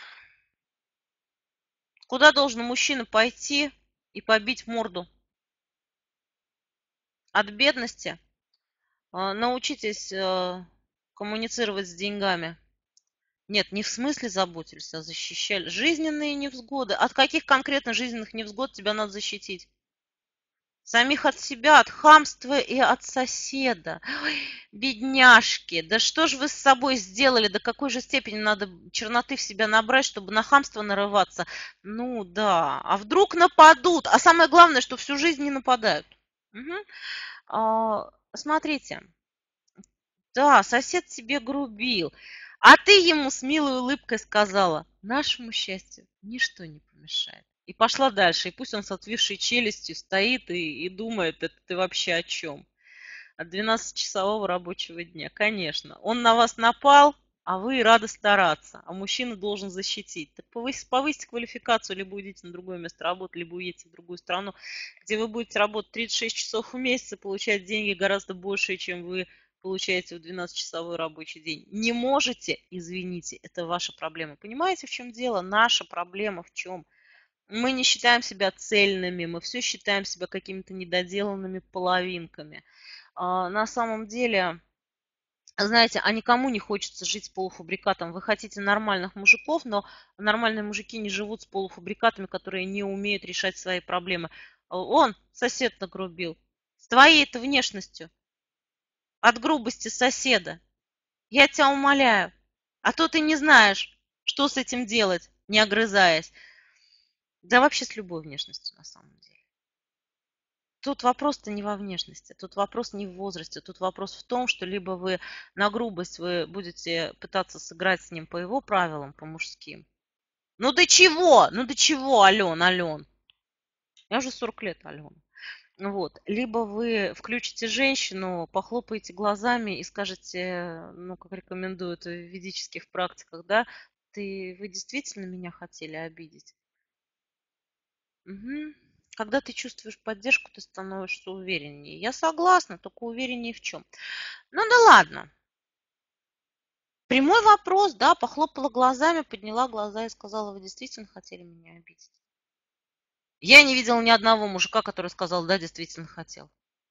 Куда должен мужчина пойти и побить морду? От бедности? Научитесь коммуницировать с деньгами. Нет, не в смысле заботились, а защищали. Жизненные невзгоды. От каких конкретно жизненных невзгод тебя надо защитить? Самих от себя, от хамства и от соседа. Ой, бедняжки, да что ж вы с собой сделали? До какой же степени надо черноты в себя набрать, чтобы на хамство нарываться? Ну да, а вдруг нападут? А самое главное, что всю жизнь не нападают. Мгм. Смотрите, да, сосед тебе грубил, а ты ему с милой улыбкой сказала, нашему счастью ничто не помешает. И пошла дальше. И пусть он с отвисшей челюстью стоит и думает, это ты вообще о чем? От 12-часового рабочего дня. Конечно. Он на вас напал, а вы рады стараться. А мужчина должен защитить. Так повысьте квалификацию, либо уйдите на другое место работы, либо уедете в другую страну, где вы будете работать 36 часов в месяц и получать деньги гораздо больше, чем вы получаете в 12-часовой рабочий день. Не можете, извините, это ваша проблема. Понимаете, в чем дело? Наша проблема в чем? Мы не считаем себя цельными, мы все считаем себя какими-то недоделанными половинками. На самом деле, знаете, а никому не хочется жить с полуфабрикатом. Вы хотите нормальных мужиков, но нормальные мужики не живут с полуфабрикатами, которые не умеют решать свои проблемы. Он, сосед, нагрубил. С твоей-то внешностью. От грубости соседа. Я тебя умоляю. А то ты не знаешь, что с этим делать, не огрызаясь. Да вообще с любой внешностью на самом деле. Тут вопрос-то не во внешности, тут вопрос не в возрасте, тут вопрос в том, что либо вы на грубость вы будете пытаться сыграть с ним по его правилам, по мужским. Ну до чего? Ну до чего, Ален, Ален? Я уже 40 лет, Алена. Вот. Либо вы включите женщину, похлопаете глазами и скажете, ну, как рекомендуют в ведических практиках, да, вы действительно меня хотели обидеть? Мгм. Когда ты чувствуешь поддержку, ты становишься увереннее. Я согласна, только увереннее в чем? Ну да ладно. Прямой вопрос, да, похлопала глазами, подняла глаза и сказала, вы действительно хотели меня обидеть? Я не видела ни одного мужика, который сказал, да, действительно хотел.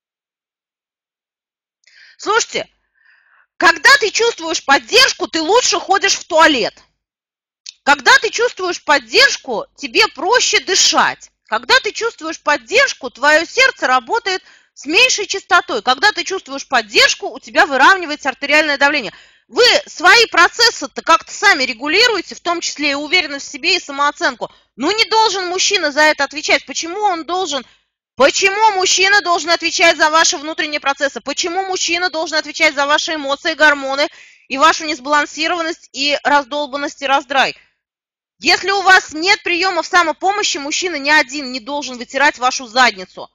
Слушайте, когда ты чувствуешь поддержку, ты лучше ходишь в туалет. Когда ты чувствуешь поддержку, тебе проще дышать. Когда ты чувствуешь поддержку, твое сердце работает с меньшей частотой. Когда ты чувствуешь поддержку, у тебя выравнивается артериальное давление. Вы свои процессы-то как-то сами регулируете, в том числе и уверенность в себе, и самооценку. Ну, не должен мужчина за это отвечать. Почему он должен? Почему мужчина должен отвечать за ваши внутренние процессы? Почему мужчина должен отвечать за ваши эмоции, гормоны и вашу несбалансированность и раздолбанность и раздрай? Если у вас нет приемов самопомощи, мужчина ни один не должен вытирать вашу задницу.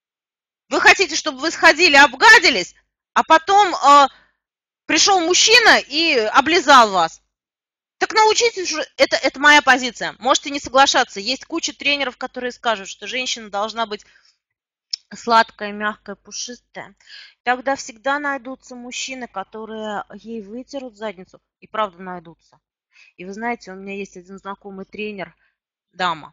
Вы хотите, чтобы вы сходили, обгадились, а потом пришел мужчина и облизал вас. Так научитесь уже, это моя позиция. Можете не соглашаться. Есть куча тренеров, которые скажут, что женщина должна быть сладкая, мягкая, пушистая. Тогда всегда найдутся мужчины, которые ей вытерут задницу. И правда найдутся. И вы знаете, у меня есть один знакомый тренер, дама.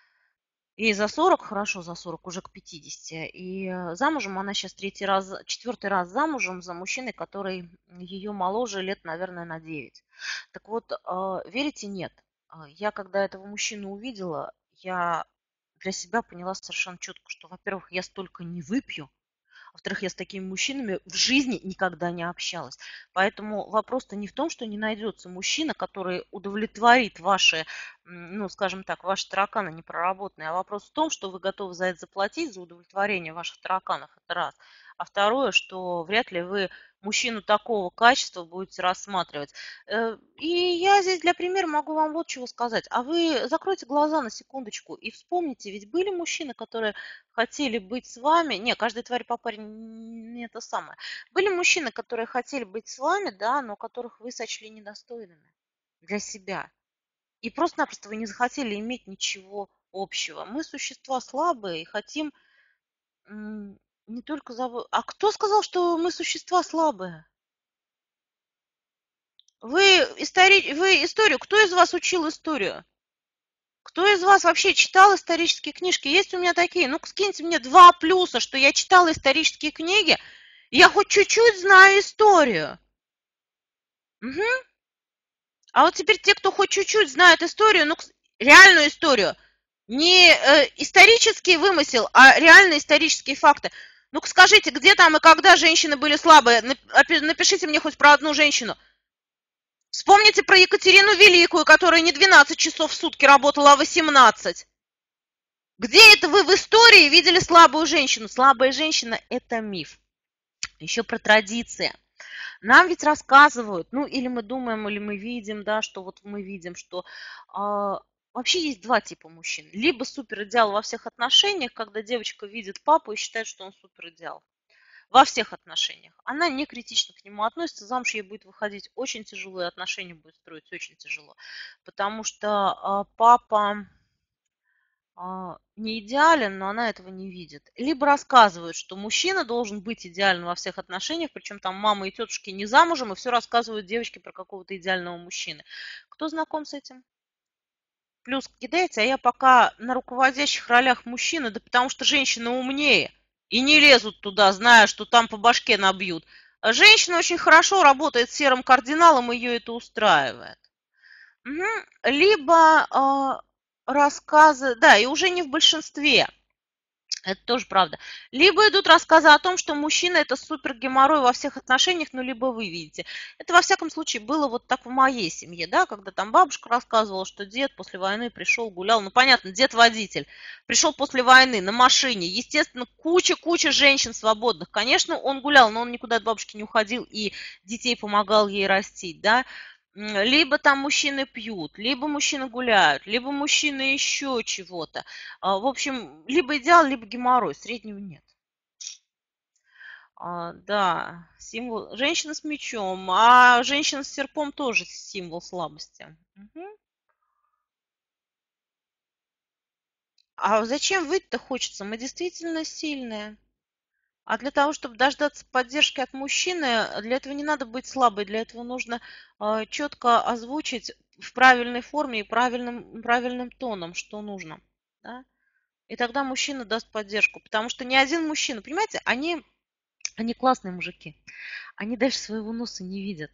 Ей за 40, хорошо за 40, уже к 50. И замужем она сейчас четвертый раз замужем за мужчиной, который ее моложе лет, наверное, на 9. Так вот, верите, нет. Я когда этого мужчину увидела, я для себя поняла совершенно четко, что, во-первых, я столько не выпью, во-вторых, я с такими мужчинами в жизни никогда не общалась. Поэтому вопрос-то не в том, что не найдется мужчина, который удовлетворит ваши, ну, скажем так, ваши тараканы непроработанные, а вопрос в том, что вы готовы за это заплатить, за удовлетворение ваших тараканов, это раз. А второе, что вряд ли вы мужчину такого качества будете рассматривать. И я здесь для примера могу вам вот чего сказать. А вы закройте глаза на секундочку и вспомните, ведь были мужчины, которые хотели быть с вами. Не, каждой твари по паре не это самое. Были мужчины, которые хотели быть с вами, да, но которых вы сочли недостойными для себя. И просто-напросто вы не захотели иметь ничего общего. Мы существа слабые и хотим не только за... А кто сказал, что мы существа слабые? Вы историю, кто из вас учил историю? Кто из вас вообще читал исторические книжки? Есть у меня такие. Ну-ка, скиньте мне 2 плюса, что я читала исторические книги, и я хоть чуть-чуть знаю историю. Угу. А вот теперь те, кто хоть чуть-чуть знает историю, ну, реальную историю, не исторический вымысел, а реальные исторические факты. Ну-ка, скажите, где там и когда женщины были слабые? Напишите мне хоть про одну женщину. Вспомните про Екатерину Великую, которая не 12 часов в сутки работала, а 18. Где это вы в истории видели слабую женщину? Слабая женщина – это миф. Еще про традиции. Нам ведь рассказывают, ну или мы думаем, или мы видим, да, что вот мы видим, что вообще есть 2 типа мужчин. Либо суперидеал во всех отношениях, когда девочка видит папу и считает, что он суперидеал. Во всех отношениях. Она не критично к нему относится, замуж ей будет выходить очень тяжело, и отношения будет строить очень тяжело. Потому что папа не идеален, но она этого не видит. Либо рассказывают, что мужчина должен быть идеален во всех отношениях, причем там мама и тетушки не замужем, и все рассказывают девочке про какого-то идеального мужчины. Кто знаком с этим? Плюс кидаете, а я пока на руководящих ролях мужчины, да потому что женщины умнее и не лезут туда, зная, что там по башке набьют. А женщина очень хорошо работает с серым кардиналом, ее это устраивает. Угу. Либо рассказы, да, и уже не в большинстве, это тоже правда. Либо идут рассказы о том, что мужчина это супер геморрой во всех отношениях, ну, либо вы видите. Это, во всяком случае, было вот так в моей семье, да, когда там бабушка рассказывала, что дед после войны пришел, гулял. Ну, понятно, дед водитель. Пришел после войны на машине. Естественно, куча женщин свободных. Конечно, он гулял, но он никуда от бабушки не уходил и детей помогал ей растить, да. Либо там мужчины пьют, либо мужчины гуляют, либо мужчины еще чего-то. В общем, либо идеал, либо геморрой, среднего нет. Да, символ. Женщина с мечом, а женщина с серпом тоже символ слабости. Угу. А зачем выйти-то хочется? Мы действительно сильные. А для того, чтобы дождаться поддержки от мужчины, для этого не надо быть слабой, для этого нужно четко озвучить в правильной форме и правильным тоном, что нужно. Да? И тогда мужчина даст поддержку. Потому что ни один мужчина, понимаете, они классные мужики. Они дальше своего носа не видят.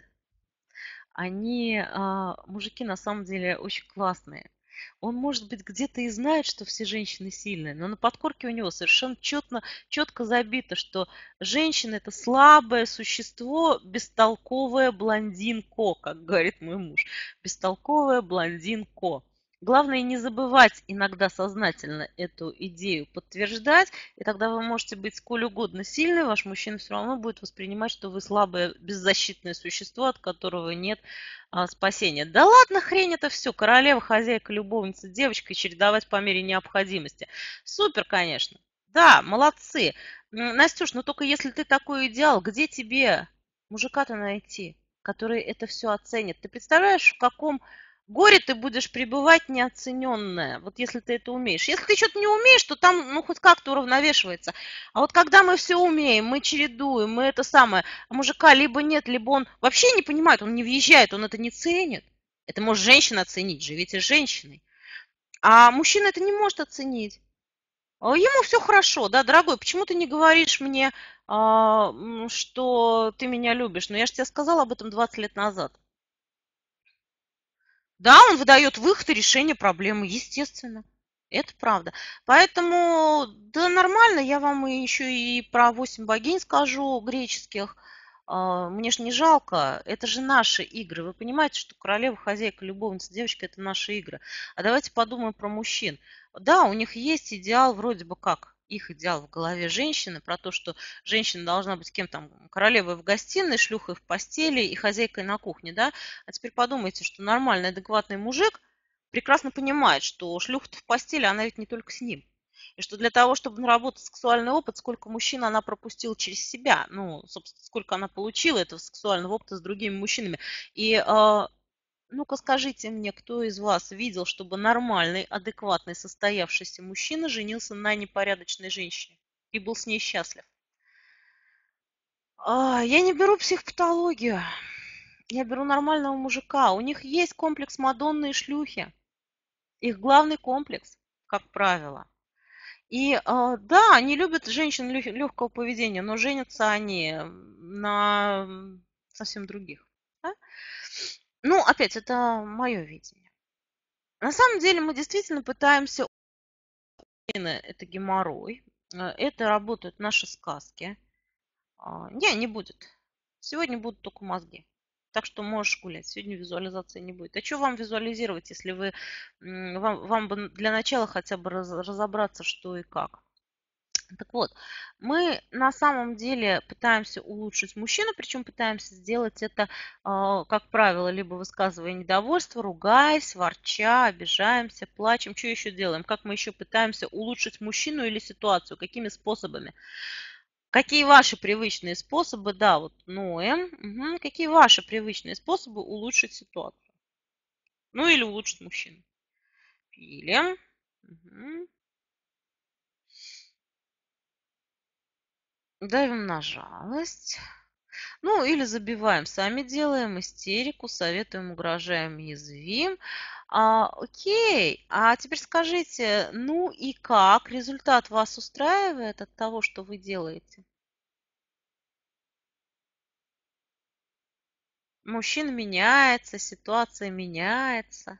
Мужики на самом деле очень классные. Он, может быть, где-то и знает, что все женщины сильные, но на подкорке у него совершенно четко забито, что женщина – это слабое существо, бестолковая блондинко, как говорит мой муж. Бестолковая блондинко. Главное не забывать иногда сознательно эту идею подтверждать, и тогда вы можете быть сколь угодно сильны, ваш мужчина все равно будет воспринимать, что вы слабое, беззащитное существо, от которого нет спасения. Да ладно, хрень это все. Королева, хозяйка, любовница, девочка, чередовать по мере необходимости. Супер, конечно. Да, молодцы. Настюш, но только если ты такой идеал, где тебе мужика-то найти, который это все оценит? Ты представляешь, в каком горе ты будешь пребывать неоцененное, вот если ты это умеешь. Если ты что-то не умеешь, то там, ну, хоть как-то уравновешивается. А вот когда мы все умеем, мы чередуем, мы это самое, а мужика либо нет, либо он вообще не понимает, он не въезжает, он это не ценит. Это может женщина оценить, живите с женщиной. А мужчина это не может оценить. Ему все хорошо, да, дорогой, почему ты не говоришь мне, что ты меня любишь? Ну, я же тебе сказала об этом 20 лет назад. Да, он выдает выход и решение проблемы, естественно. Это правда. Поэтому, да, нормально, я вам еще и про 8 богинь скажу греческих. Мне ж не жалко, это же наши игры. Вы понимаете, что королева, хозяйка, любовница, девочка – это наши игры. А давайте подумаем про мужчин. Да, у них есть идеал вроде бы как, их идеал в голове женщины, про то, что женщина должна быть кем там, королевой в гостиной, шлюхой в постели и хозяйкой на кухне, да? А теперь подумайте, что нормальный, адекватный мужик прекрасно понимает, что шлюха в постели, она ведь не только с ним. И что для того, чтобы наработать сексуальный опыт, сколько мужчин она пропустила через себя, ну, собственно, сколько она получила этого сексуального опыта с другими мужчинами. И ну-ка скажите мне, кто из вас видел, чтобы нормальный, адекватный, состоявшийся мужчина женился на непорядочной женщине и был с ней счастлив? Я не беру психопатологию. Я беру нормального мужика. У них есть комплекс Мадонны и шлюхи. Их главный комплекс, как правило. И да, они любят женщин легкого поведения, но женятся они на совсем других. Да? Ну, опять, это мое видение. На самом деле мы действительно пытаемся... Это геморрой. Это работают наши сказки. Не будет. Сегодня будут только мозги. Так что можешь гулять. Сегодня визуализации не будет. А что вам визуализировать, если вам бы для начала хотя бы разобраться, что и как? Так вот, мы на самом деле пытаемся улучшить мужчину, причем пытаемся сделать это, как правило, либо высказывая недовольство, ругаясь, ворча, обижаемся, плачем. Что еще делаем? Как мы еще пытаемся улучшить мужчину или ситуацию? Какими способами? Какие ваши привычные способы, да, вот Ноэм, какие ваши привычные способы улучшить ситуацию? Ну или улучшить мужчину? Или... Мгм. Давим на жалость. Ну, или забиваем, сами делаем истерику, советуем, угрожаем, язвим. Окей, а теперь скажите, ну и как? Результат вас устраивает от того, что вы делаете? Мужчина меняется, ситуация меняется.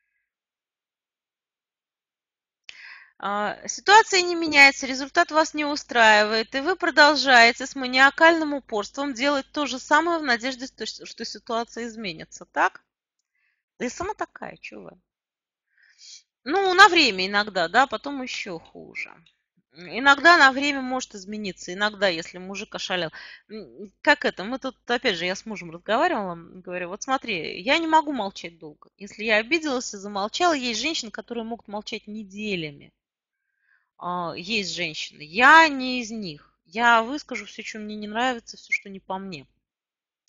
Ситуация не меняется, результат вас не устраивает, и вы продолжаете с маниакальным упорством делать то же самое в надежде, что ситуация изменится, так? Да я сама такая, чего вы? Ну, на время иногда, да, потом еще хуже. Иногда на время может измениться, иногда, если мужик ошалел. Как это? Мы тут, опять же, я с мужем разговаривала, говорю, вот смотри, я не могу молчать долго. Если я обиделась и замолчала, есть женщины, которые могут молчать неделями. Есть женщины. Я не из них. Я выскажу все, что мне не нравится, все, что не по мне.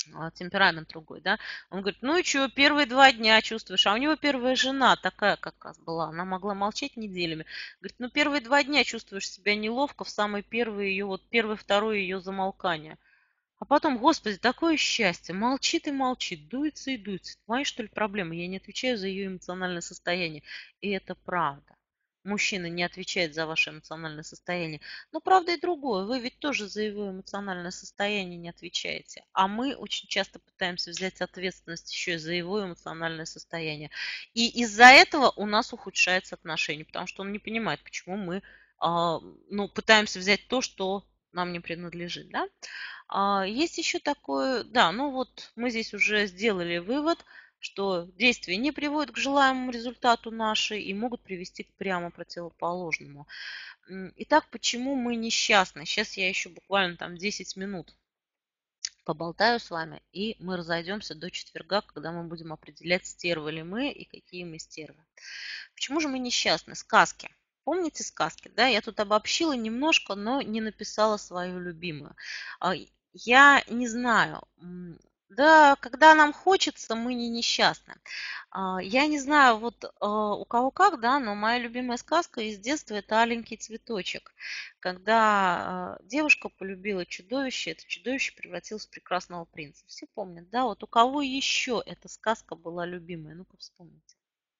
темперамент другой, да. Он говорит, ну и что, первые 2 дня чувствуешь, а у него первая жена такая как раз была, она могла молчать неделями. Говорит, ну первые 2 дня чувствуешь себя неловко в самый первый ее, вот первый, второй ее замолкание. А потом, господи, такое счастье, молчит и молчит, дуется и дуется. Мои, что ли, проблемы? Я не отвечаю за ее эмоциональное состояние. И это правда. Мужчина не отвечает за ваше эмоциональное состояние. Но правда и другое. Вы ведь тоже за его эмоциональное состояние не отвечаете. А мы очень часто пытаемся взять ответственность еще и за его эмоциональное состояние. И из-за этого у нас ухудшается отношение, потому что он не понимает, почему мы пытаемся взять то, что нам не принадлежит, да? Есть еще такое, да, ну вот мы здесь уже сделали вывод, что действия не приводят к желаемому результату наши и могут привести к прямо противоположному. Итак, почему мы несчастны? Сейчас я еще буквально там 10 минут поболтаю с вами, и мы разойдемся до четверга, когда мы будем определять, стервы ли мы и какие мы стервы. Почему же мы несчастны? Сказки. Помните сказки? Да, я тут обобщила немножко, но не написала свою любимую. Я не знаю. Да, когда нам хочется, мы не несчастны. Я не знаю, вот у кого как, да, но моя любимая сказка из детства – это «Аленький цветочек». Когда девушка полюбила чудовище, это чудовище превратилось в прекрасного принца. Все помнят, да? Вот у кого еще эта сказка была любимая? Ну-ка вспомните.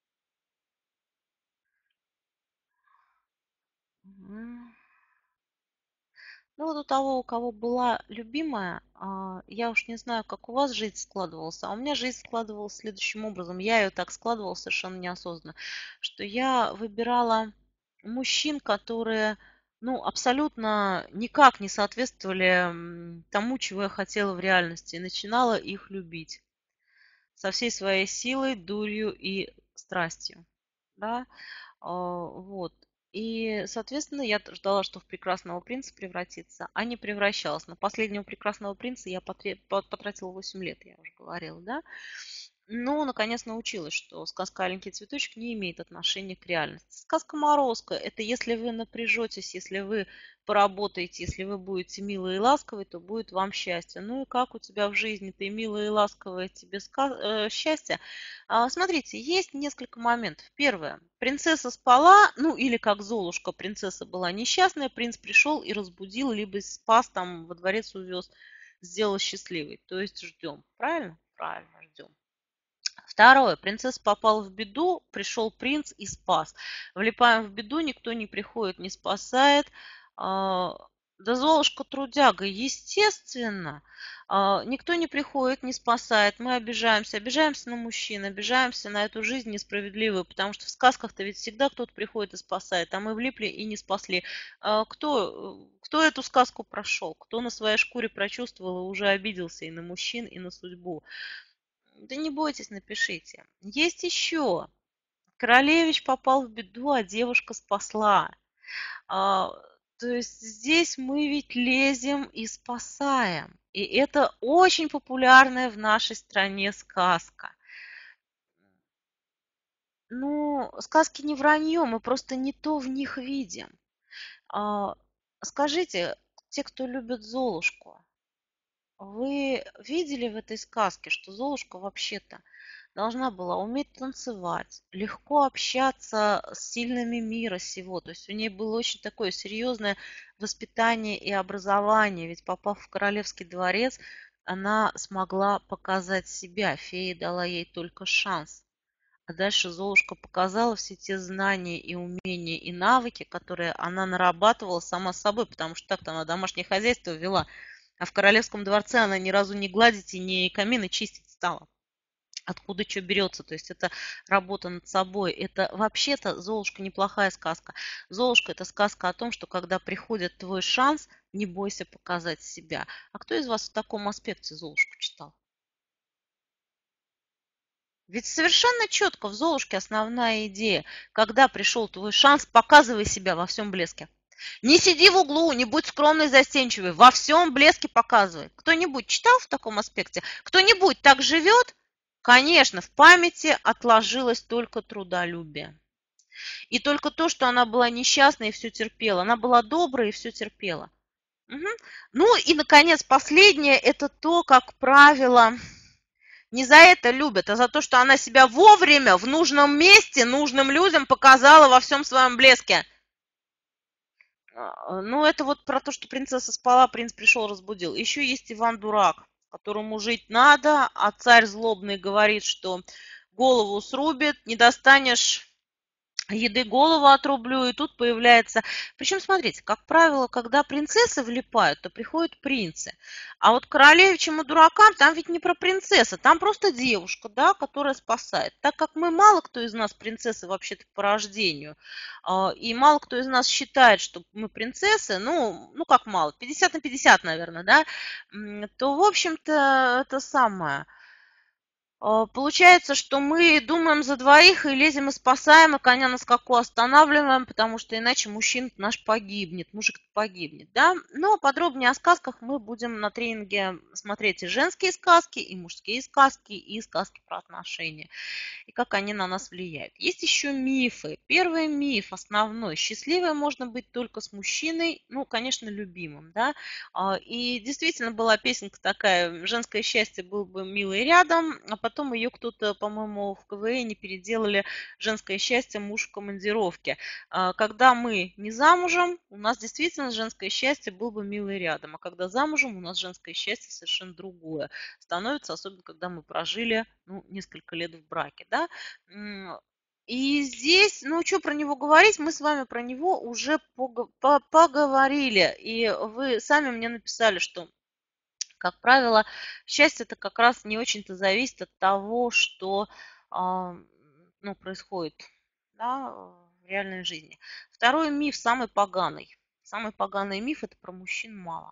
Мгм. Ну вот у того, у кого была любимая, я уж не знаю, как у вас жизнь складывалась, а у меня жизнь складывалась следующим образом. Я ее так складывала совершенно неосознанно, что я выбирала мужчин, которые, ну, абсолютно никак не соответствовали тому, чего я хотела в реальности, и начинала их любить со всей своей силой, дурью и страстью. Да? Вот. И, соответственно, я ждала, что в прекрасного принца превратится, а не превращалась. На последнего прекрасного принца я потратила 8 лет, я уже говорила, да. Но, наконец, научилась, что сказка «Аленький цветочек» не имеет отношения к реальности. Сказка «Морозко» – это если вы напряжетесь, если вы поработаете, если вы будете милые и ласковые, то будет вам счастье. Ну и как у тебя в жизни ты милая и ласковая, тебе счастье? Смотрите, есть несколько моментов. Первое. Принцесса спала, ну или как Золушка, принцесса была несчастная, принц пришел и разбудил, либо спас, там во дворец увез, сделал счастливой. То есть ждем. Правильно? Правильно, ждем. Второе. Принцесса попала в беду, пришел принц и спас. Влипаем в беду, никто не приходит, не спасает. Да Золушка трудяга, естественно. Никто не приходит, не спасает. Мы обижаемся на мужчин, обижаемся на эту жизнь несправедливую, потому что в сказках-то ведь всегда кто-то приходит и спасает, а мы влипли и не спасли. Кто эту сказку прошел? Кто на своей шкуре прочувствовал и уже обиделся и на мужчин, и на судьбу? Да не бойтесь, напишите. Есть еще. Королевич попал в беду, а девушка спасла. А, То есть здесь мы ведь лезем и спасаем. И это очень популярная в нашей стране сказка. Ну, сказки не вранье, мы просто не то в них видим. А, Скажите, те, кто любит Золушку, вы видели в этой сказке, что Золушка вообще-то должна была уметь танцевать, легко общаться с сильными мира сего. То есть у нее было очень такое серьезное воспитание и образование. Ведь попав в королевский дворец, она смогла показать себя. Фея дала ей только шанс. А дальше Золушка показала все те знания и умения и навыки, которые она нарабатывала сама собой, потому что так-то она домашнее хозяйство вела, а в королевском дворце она ни разу не гладить и не камины чистить стала. Откуда что берется, то есть это работа над собой. Это вообще-то Золушка неплохая сказка. Золушка это сказка о том, что когда приходит твой шанс, не бойся показать себя. А кто из вас в таком аспекте Золушку читал? Ведь совершенно четко в Золушке основная идея. Когда пришел твой шанс, показывай себя во всем блеске. Не сиди в углу, не будь скромной, застенчивой. Во всем блеске показывай. Кто-нибудь читал в таком аспекте? Кто-нибудь так живет? Конечно, в памяти отложилось только трудолюбие. И только то, что она была несчастной и все терпела. Она была доброй и все терпела. Мгм. Ну и, наконец, последнее– это то, как правило, не за это любят, а за то, что она себя вовремя, в нужном месте, нужным людям показала во всем своем блеске. Ну, это вот про то, что принцесса спала, принц пришел, разбудил. Еще есть Иван Дурак, которому жить надо, а царь злобный говорит, что голову срубит, не достанешь еды голову отрублю, и тут появляется... Причем, смотрите, как правило, когда принцессы влипают, то приходят принцы. А вот королевичам и дуракам там ведь не про принцесса, там просто девушка, да, которая спасает. Так как мы мало кто из нас принцессы вообще-то по рождению, и мало кто из нас считает, что мы принцессы, ну как мало, 50 на 50, наверное, да, то, в общем-то, это самое... Получается, что мы думаем за двоих и лезем и спасаем, и коня на скаку останавливаем, потому что иначе мужчина наш погибнет, мужик погибнет, да? Но подробнее о сказках мы будем на тренинге смотреть и женские сказки, и мужские сказки, и сказки про отношения, и как они на нас влияют. Есть еще мифы. Первый миф основной. Счастливой можно быть только с мужчиной, ну, конечно, любимым, да? И действительно была песенка такая «Женское счастье был бы милый рядом», а потом ее кто-то, по-моему, в КВН переделали «Женское счастье муж в командировке». Когда мы не замужем, у нас действительно женское счастье был бы милый рядом, а когда замужем, у нас женское счастье совершенно другое становится, особенно когда мы прожили, ну, несколько лет в браке, да. И здесь, ну, что про него говорить, мы с вами про него уже поговорили, и вы сами мне написали, что, как правило, счастье это как раз не очень-то зависит от того, что, ну, происходит, да, в реальной жизни. Второй миф, самый поганый. Самый поганый миф– это про мужчин мало.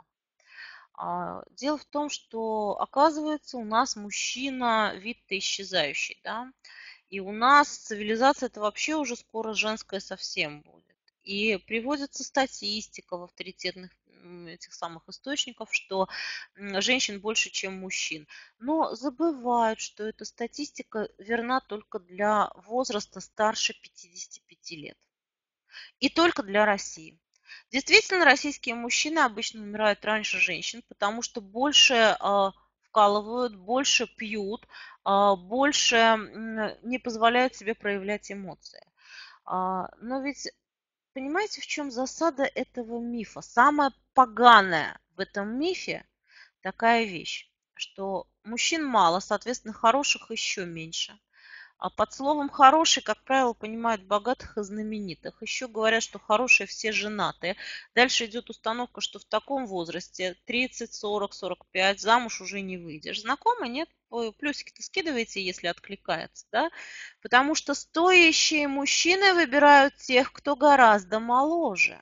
Дело в том, что, оказывается, у нас мужчина вид-то исчезающий, да, и у нас цивилизация это вообще уже скоро женская совсем будет. И приводится статистика в авторитетных этих самых источников, что женщин больше, чем мужчин. Но забывают, что эта статистика верна только для возраста старше 55 лет. И только для России. Действительно, российские мужчины обычно умирают раньше женщин, потому что больше вкалывают, больше пьют, больше не позволяют себе проявлять эмоции. Но ведь понимаете, в чем засада этого мифа? Самое поганое в этом мифе такая вещь, что мужчин мало, соответственно, хороших еще меньше. А под словом «хороший», как правило, понимают богатых и знаменитых. Еще говорят, что хорошие все женатые. Дальше идет установка, что в таком возрасте 30, 40, 45 замуж уже не выйдешь. Знакомы, нет? Вы плюсики-то скидываете, если откликается, да? Потому что стоящие мужчины выбирают тех, кто гораздо моложе.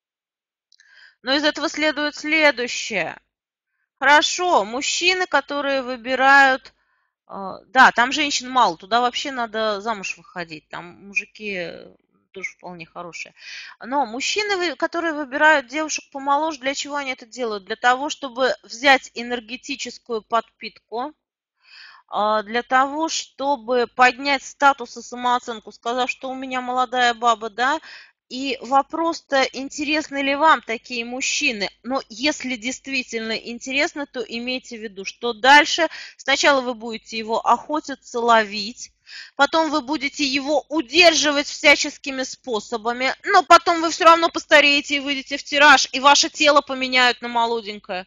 Но из этого следует следующее. Хорошо, мужчины, которые выбирают да, там женщин мало, туда вообще надо замуж выходить, там мужики тоже вполне хорошие. Но мужчины, которые выбирают девушек помоложе, для чего они это делают? Для того, чтобы взять энергетическую подпитку, для того, чтобы поднять статус и самооценку, сказав, что у меня молодая баба, да, и вопрос-то, интересны ли вам такие мужчины? Но если действительно интересно, то имейте в виду, что дальше сначала вы будете его охотиться, ловить, потом вы будете его удерживать всяческими способами, но потом вы все равно постареете и выйдете в тираж, и ваше тело поменяют на молоденькое.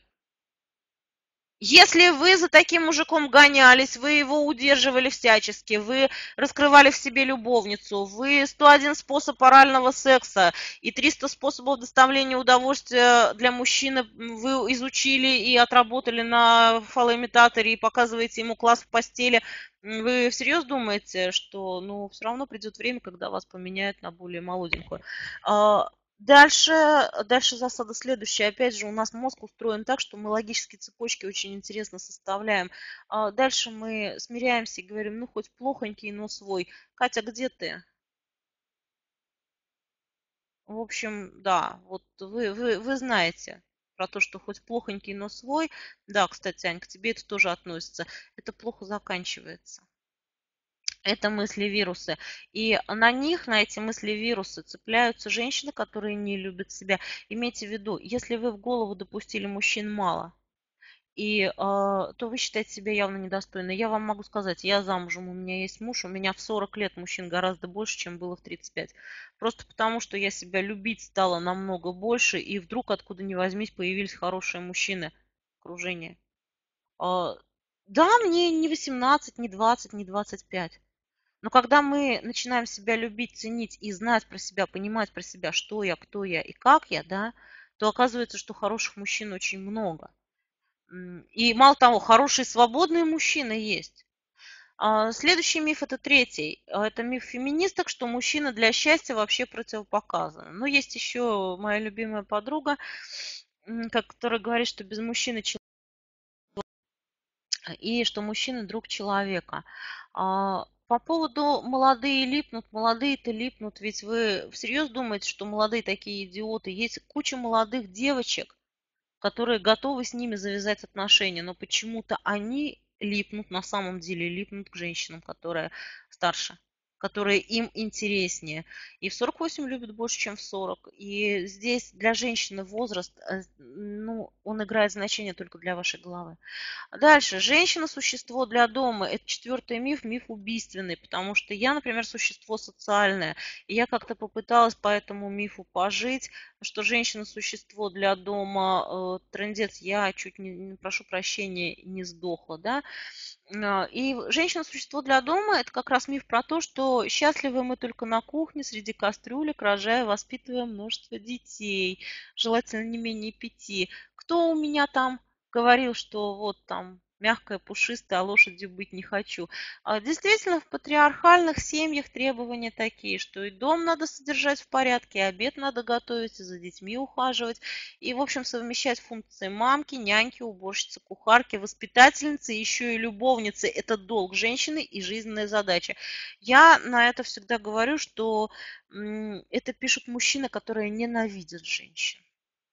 Если вы за таким мужиком гонялись, вы его удерживали всячески, вы раскрывали в себе любовницу, вы 101 способ орального секса и 300 способов доставления удовольствия для мужчины вы изучили и отработали на фалоимитаторе и показываете ему класс в постели, вы всерьез думаете, что ну, все равно придет время, когда вас поменяют на более молоденькую? Дальше засада следующая. Опять же, у нас мозг устроен так, что мы логические цепочки очень интересно составляем. Дальше мы смиряемся и говорим, ну, хоть плохонький, но свой. Катя, где ты? В общем, да, вот вы знаете про то, что хоть плохонький, но свой. Да, кстати, Ань, к тебе это тоже относится. Это плохо заканчивается. Это мысли-вирусы. И на них, на эти мысли-вирусы цепляются женщины, которые не любят себя. Имейте в виду, если вы в голову допустили мужчин мало, то вы считаете себя явно недостойной. Я вам могу сказать, я замужем, у меня есть муж, у меня в 40 лет мужчин гораздо больше, чем было в 35. Просто потому, что я себя любить стала намного больше, и вдруг, откуда ни возьмись, появились хорошие мужчины в окружении. А, Да, мне не 18, не 20, не 25. Но когда мы начинаем себя любить, ценить и знать про себя, понимать про себя, что я, кто я и как я, да, то оказывается, что хороших мужчин очень много. И мало того, хорошие свободные мужчины есть. Следующий миф – это третий. Это миф феминисток, что мужчина для счастья вообще противопоказан. Но есть еще моя любимая подруга, которая говорит, что без мужчины и что мужчина друг человека. По поводу молодые липнут, молодые-то липнут, ведь вы всерьез думаете, что молодые такие идиоты? Есть куча молодых девочек, которые готовы с ними завязать отношения, но почему-то они липнут, на самом деле липнут к женщинам, которые старше, которые им интереснее. И в 48 любят больше, чем в 40. И здесь для женщины возраст, ну, он играет значение только для вашей головы. Дальше. Женщина – существо для дома. Это четвертый миф, миф убийственный, потому что я, например, существо социальное. И я как-то попыталась по этому мифу пожить, что женщина – существо для дома. Трындец, я чуть не, прошу прощения, не сдохла, да. И женщина – существо для дома – это как раз миф про то, что счастливы мы только на кухне, среди кастрюлек, рожая, воспитывая множество детей, желательно не менее 5. Кто у меня там говорил, что вот там мягкая, пушистая, а лошадью быть не хочу. Действительно, в патриархальных семьях требования такие, что и дом надо содержать в порядке, и обед надо готовить, и за детьми ухаживать, и, в общем, совмещать функции мамки, няньки, уборщицы, кухарки, воспитательницы, еще и любовницы. Это долг женщины и жизненная задача. Я на это всегда говорю, что это пишут мужчины, которые ненавидят женщин.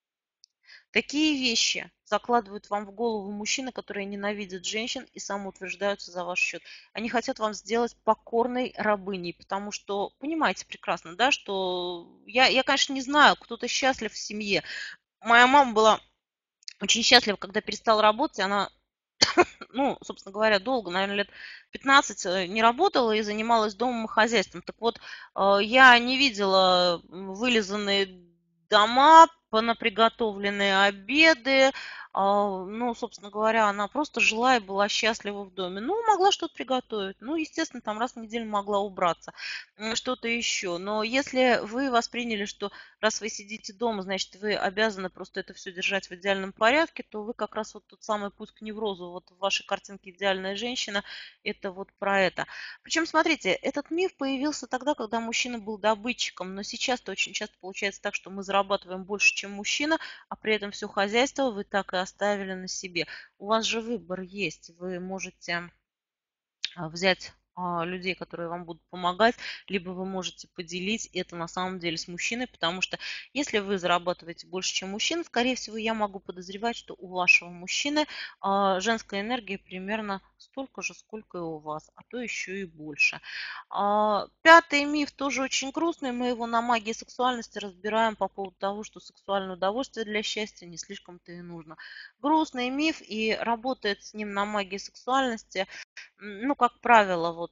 Такие вещи закладывают вам в голову мужчины, которые ненавидят женщин и самоутверждаются за ваш счет. Они хотят вам сделать покорной рабыней, потому что, понимаете прекрасно, да, что я, конечно, не знаю, кто-то счастлив в семье. Моя мама была очень счастлива, когда перестала работать, она, ну, собственно говоря, долго, наверное, лет 15 не работала и занималась домом и хозяйством. Так вот, я не видела вылизанные дома, понаприготовленные обеды. Ну, собственно говоря, она просто жила и была счастлива в доме. Ну, могла что-то приготовить. Ну, естественно, там раз в неделю могла убраться. Что-то еще. Но если вы восприняли, что раз вы сидите дома, значит, вы обязаны просто это все держать в идеальном порядке, то вы как раз вот тот самый путь к неврозу. Вот в вашей картинке «Идеальная женщина» – это вот про это. Причем, смотрите, этот миф появился тогда, когда мужчина был добытчиком, но сейчас-то очень часто получается так, что мы зарабатываем больше, чем мужчина, а при этом все хозяйство вы так и оставили на себе. У вас же выбор есть, вы можете взять людей, которые вам будут помогать, либо вы можете поделить это на самом деле с мужчиной, потому что если вы зарабатываете больше, чем мужчина, скорее всего, я могу подозревать, что у вашего мужчины женская энергия примерно столько же, сколько и у вас, а то еще и больше. Пятый миф тоже очень грустный, мы его на магии сексуальности разбираем по поводу того, что сексуальное удовольствие для счастья не слишком-то и нужно. Грустный миф, и работает с ним на магии сексуальности ну, как правило, вот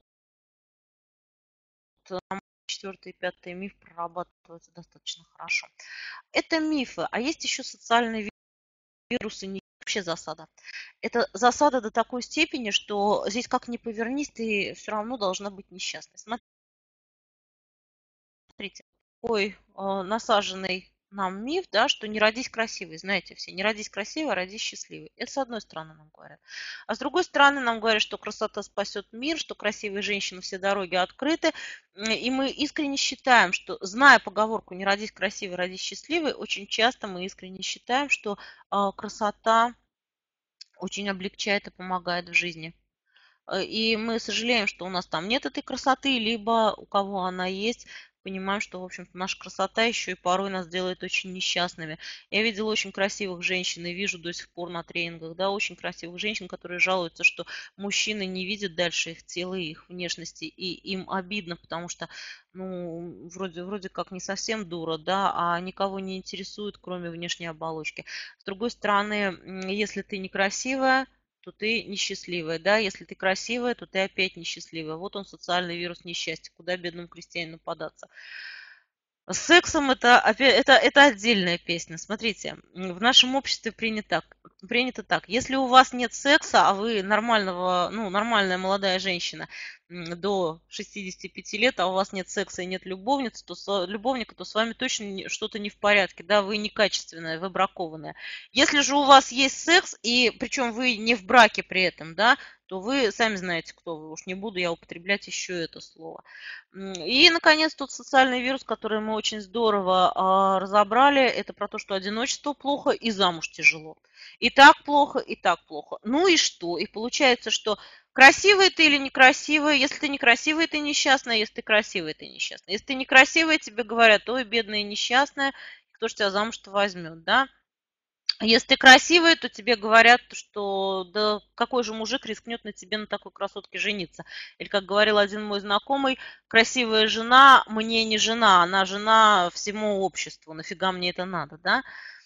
четвертый и пятый миф прорабатываются достаточно хорошо. Это мифы, а есть еще социальные вирусы, не вообще засада. Это засада до такой степени, что здесь как ни повернись, ты все равно должна быть несчастной. Смотрите, такой насаженный нам миф, да, что не родись красивой, знаете все, не родись красивой, а родись счастливой. Это с одной стороны нам говорят. А с другой стороны нам говорят, что красота спасет мир, что красивые женщины все дороги открыты. И мы искренне считаем, что, зная поговорку «не родись красивой, родись счастливой», очень часто мы искренне считаем, что красота очень облегчает и помогает в жизни. И мы сожалеем, что у нас там нет этой красоты, либо у кого она есть, понимаем, что, в общем-то, наша красота еще и порой нас делает очень несчастными. Я видела очень красивых женщин и вижу до сих пор на тренингах, да, очень красивых женщин, которые жалуются, что мужчины не видят дальше их тела и их внешности, и им обидно, потому что, ну, вроде как не совсем дура, да, а никого не интересует, кроме внешней оболочки. С другой стороны, если ты некрасивая, то ты несчастливая, да, если ты красивая, то ты опять несчастливая. Вот он, социальный вирус несчастья, куда бедному крестьянину податься. С сексом это отдельная песня. Смотрите, в нашем обществе принято так. Если у вас нет секса, а вы нормальная молодая женщина до 65 лет, а у вас нет секса и нет любовницы, любовника, то с вами точно что-то не в порядке, да, вы некачественная, вы бракованная. Если же у вас есть секс, и причем вы не в браке при этом, да, то вы сами знаете, кто вы. Уж не буду я употреблять еще это слово. И, наконец, тот социальный вирус, который мы очень здорово разобрали, это про то, что одиночество плохо и замуж тяжело. И так плохо, и так плохо. Ну и что? И получается, что красивая ты или некрасивая, если ты некрасивая, ты несчастная, если ты красивая, ты несчастная. Если ты некрасивая, тебе говорят, ой, бедная несчастная, кто ж тебя замуж-то возьмет, да? Если ты красивая, то тебе говорят, что да какой же мужик рискнет на тебе на такой красотке жениться. Или, как говорил один мой знакомый, красивая жена мне не жена, она жена всему обществу. Нафига мне это надо, да?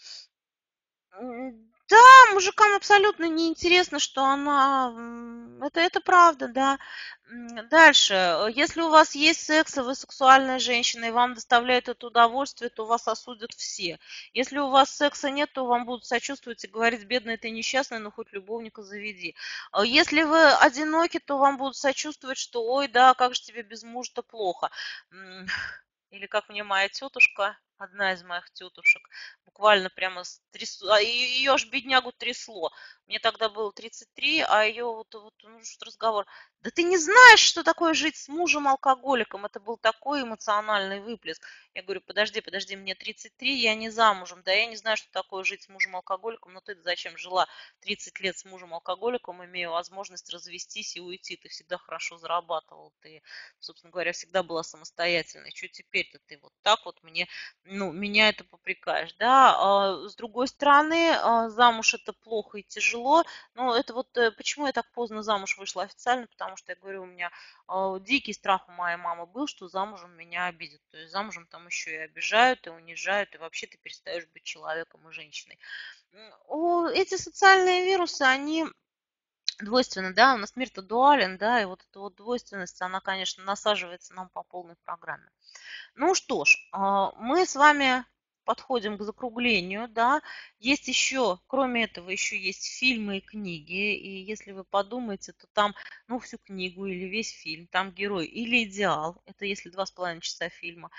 Да, мужикам абсолютно неинтересно, что она... Это правда, да. Дальше. Если у вас есть секс, и вы сексуальная женщина, и вам доставляет это удовольствие, то вас осудят все. Если у вас секса нет, то вам будут сочувствовать и говорить, бедная ты несчастная, но хоть любовника заведи. Если вы одиноки, то вам будут сочувствовать, что ой, да, как же тебе без мужа-то плохо. Или как мне моя тетушка, одна из моих тетушек, буквально прямо ее аж беднягу трясло. Мне тогда было 33, а ее ну, что разговор. Да ты не знаешь, что такое жить с мужем-алкоголиком. Это был такой эмоциональный выплеск. Я говорю, подожди, мне 33, я не замужем. Да я не знаю, что такое жить с мужем-алкоголиком. Но ты зачем жила 30 лет с мужем-алкоголиком, имея возможность развестись и уйти? Ты всегда хорошо зарабатывал. Ты, собственно говоря, всегда была самостоятельной. Что теперь-то ты вот так вот меня это попрекаешь, да? С другой стороны, замуж это плохо и тяжело. Но это вот почему я так поздно замуж вышла официально, потому что я говорю, у меня дикий страх у моей мамы был, что замужем меня обидят. То есть замужем там еще и обижают, и унижают, и вообще ты перестаешь быть человеком и женщиной. Эти социальные вирусы, они двойственны, да, у нас мир-то дуален, да, и вот эта вот двойственность, она, конечно, насаживается нам по полной программе. Ну что ж, мы с вами подходим к закруглению, да. Есть еще, кроме этого, еще есть фильмы и книги, и если вы подумаете, то там, ну, всю книгу или весь фильм, там герой или идеал, это если 2,5 часа фильма,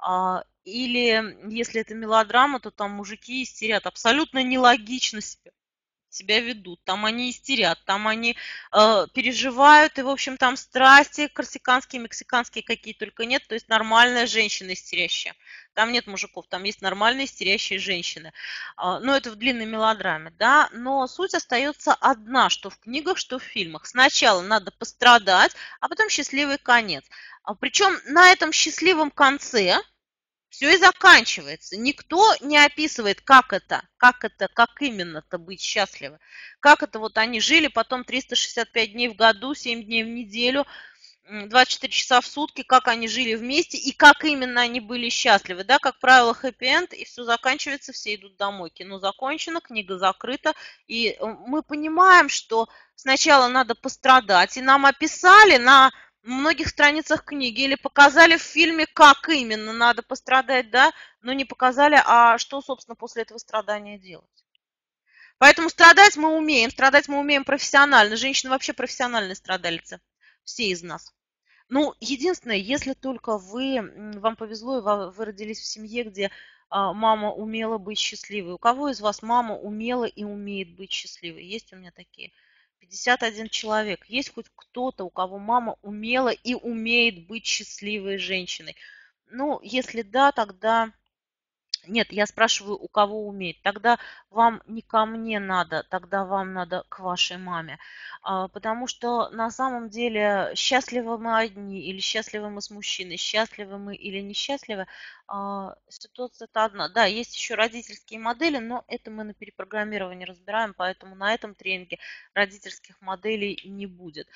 или если это мелодрама, то там мужики истерят абсолютно нелогично себя ведут, там они истерят, там они переживают, и, в общем, там страсти корсиканские, мексиканские, какие только нет, то есть нормальная женщина истерящая. Там нет мужиков, там есть нормальные истерящие женщины. Но это в длинной мелодраме, да, но суть остается одна, что в книгах, что в фильмах. Сначала надо пострадать, а потом счастливый конец. Причем на этом счастливом конце все и заканчивается. Никто не описывает, как именно-то быть счастливы. Как это вот они жили потом 365 дней в году, 7 дней в неделю, 24 часа в сутки, как они жили вместе и как именно они были счастливы. Да, как правило, хэппи-энд, и все заканчивается, все идут домой. Кино закончено, книга закрыта, и мы понимаем, что сначала надо пострадать, и нам описали на многих страницах книги или показали в фильме, как именно надо пострадать, да, но не показали, а что, собственно, после этого страдания делать. Поэтому страдать мы умеем профессионально. Женщины вообще профессиональные страдальцы, все из нас. Ну, единственное, если только вам повезло, и вы родились в семье, где мама умела быть счастливой. У кого из вас мама умела и умеет быть счастливой? Есть у меня такие. 51 человек. Есть хоть кто-то, у кого мама умела и умеет быть счастливой женщиной? Ну, если да, тогда Нет, я спрашиваю, у кого умеет. Тогда вам не ко мне надо, тогда вам надо к вашей маме. Потому что на самом деле счастливы мы одни или счастливы мы с мужчиной, счастливы мы или несчастливы, ситуация-то одна. Да, есть еще родительские модели, но это мы на перепрограммировании разбираем, поэтому на этом тренинге родительских моделей не будет.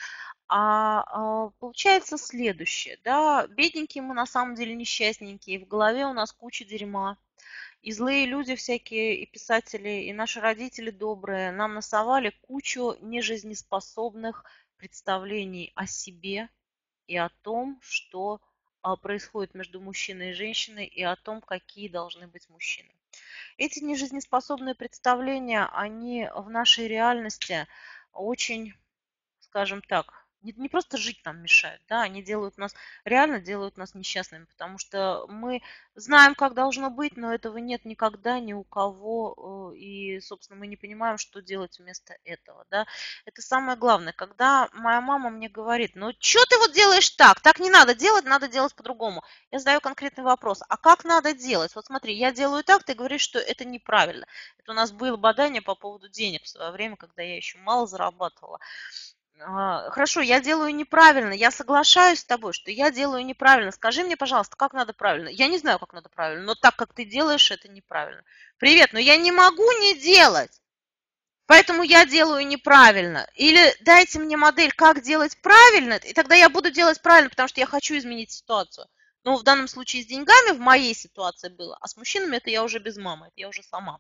Получается следующее, да, бедненькие мы на самом деле несчастненькие, в голове у нас куча дерьма, и злые люди всякие, и писатели, и наши родители добрые нам насовали кучу нежизнеспособных представлений о себе и о том, что происходит между мужчиной и женщиной, и о том, какие должны быть мужчины. Эти нежизнеспособные представления, они в нашей реальности очень, скажем так, не просто жить нам мешают, да, они делают нас, реально делают нас несчастными, потому что мы знаем, как должно быть, но этого нет никогда ни у кого, и, собственно, мы не понимаем, что делать вместо этого, да. Это самое главное, когда моя мама мне говорит, ну, что ты вот делаешь так не надо делать по-другому. Я задаю конкретный вопрос, а как надо делать? Вот смотри, я делаю так, ты говоришь, что это неправильно. Это у нас было бадание по поводу денег в свое время, когда я еще мало зарабатывала. Хорошо, я делаю неправильно, я соглашаюсь с тобой, что я делаю неправильно. Скажи мне, пожалуйста, как надо правильно? Я не знаю, как надо правильно, но так, как ты делаешь, это неправильно. Привет, но я не могу не делать, поэтому я делаю неправильно. Или дайте мне модель, как делать правильно, и тогда я буду делать правильно, потому что я хочу изменить ситуацию. Ну, в данном случае с деньгами в моей ситуации было, а с мужчинами это я уже без мамы, это я уже сама.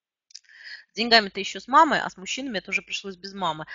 С деньгами-то еще с мамой, а с мужчинами это уже пришлось без мамы.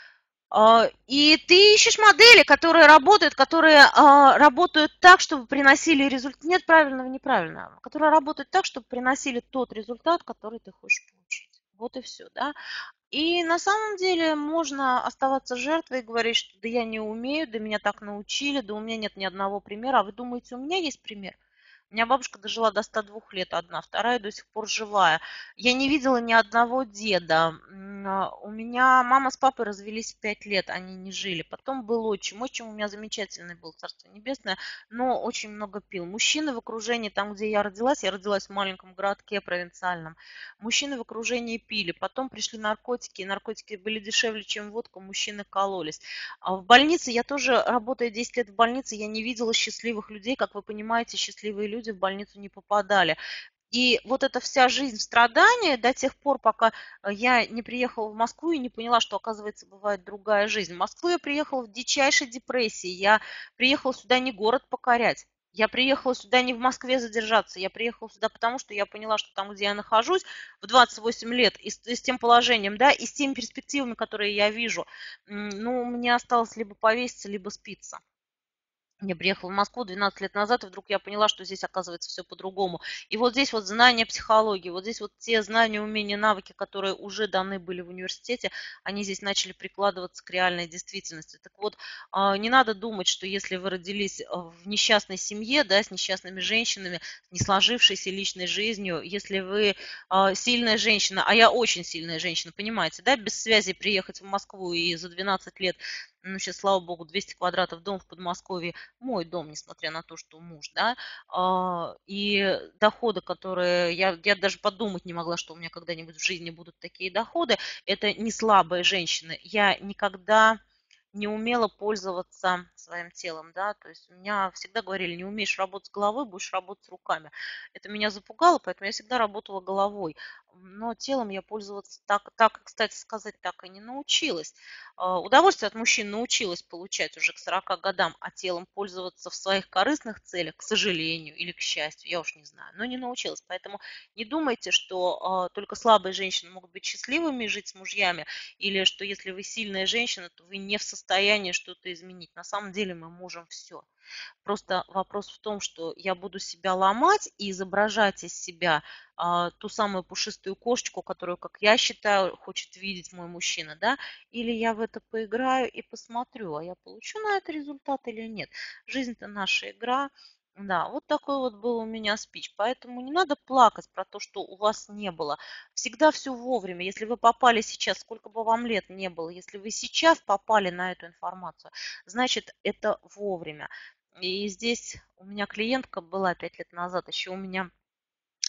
И ты ищешь модели, которые работают так, чтобы приносили результат. Нет правильного, неправильного. Которые работают так, чтобы приносили тот результат, который ты хочешь получить. Вот и все, да. И на самом деле можно оставаться жертвой и говорить, что да я не умею, да меня так научили, да у меня нет ни одного примера. А вы думаете, у меня есть пример? У меня бабушка дожила до 102 лет одна, вторая до сих пор живая. Я не видела ни одного деда. У меня мама с папой развелись в 5 лет, они не жили. Потом был отчим. Отчим у меня замечательный был, царство небесное, но очень много пил. Мужчины в окружении, там, где я родилась в маленьком городке провинциальном, мужчины в окружении пили. Потом пришли наркотики, и наркотики были дешевле, чем водка, мужчины кололись. А в больнице, я тоже, работая 10 лет в больнице, я не видела счастливых людей. Как вы понимаете, счастливые люди в больницу не попадали. И вот эта вся жизнь в страдании до тех пор, пока я не приехала в Москву и не поняла, что, оказывается, бывает другая жизнь. В Москву я приехала в дичайшей депрессии. Я приехала сюда не город покорять. Я приехала сюда не в Москве задержаться, я приехала сюда потому, что я поняла, что там, где я нахожусь в 28 лет, и с тем положением, да, и с теми перспективами, которые я вижу, ну, мне осталось либо повеситься, либо спиться. Я приехала в Москву 12 лет назад, и вдруг я поняла, что здесь оказывается все по-другому. И вот здесь вот знания психологии, вот здесь вот те знания, умения, навыки, которые уже даны были в университете, они здесь начали прикладываться к реальной действительности. Так вот, не надо думать, что если вы родились в несчастной семье, да, с несчастными женщинами, с не сложившейся личной жизнью, если вы сильная женщина, а я очень сильная женщина, понимаете, да, без связи приехать в Москву и за 12 лет, ну, сейчас, слава богу, 200 квадратов дом в Подмосковье, мой дом, несмотря на то, что муж, да, и доходы, которые я даже подумать не могла, что у меня когда-нибудь в жизни будут такие доходы, это не слабые женщины. Я никогда не умела пользоваться своим телом, да, то есть у меня всегда говорили, не умеешь работать головой, будешь работать руками. Это меня запугало, поэтому я всегда работала головой, но телом я пользоваться так, кстати сказать, так и не научилась. Удовольствие от мужчин научилась получать уже к 40 годам, а телом пользоваться в своих корыстных целях, к сожалению или к счастью, я уж не знаю, но не научилась. Поэтому не думайте, что только слабые женщины могут быть счастливыми и жить с мужьями, или что если вы сильная женщина, то вы не в состоянии что-то изменить. На самом деле мы можем все. Просто вопрос в том, что я буду себя ломать и изображать из себя ту самую пушистую кошечку, которую, как я считаю, хочет видеть мой мужчина, да, или я в это поиграю и посмотрю, а я получу на это результат или нет. Жизнь-то наша игра. Да, вот такой вот был у меня спич. Поэтому не надо плакать про то, что у вас не было. Всегда все вовремя. Если вы попали сейчас, сколько бы вам лет не было, если вы сейчас попали на эту информацию, значит, это вовремя. И здесь у меня клиентка была 5 лет назад, еще у меня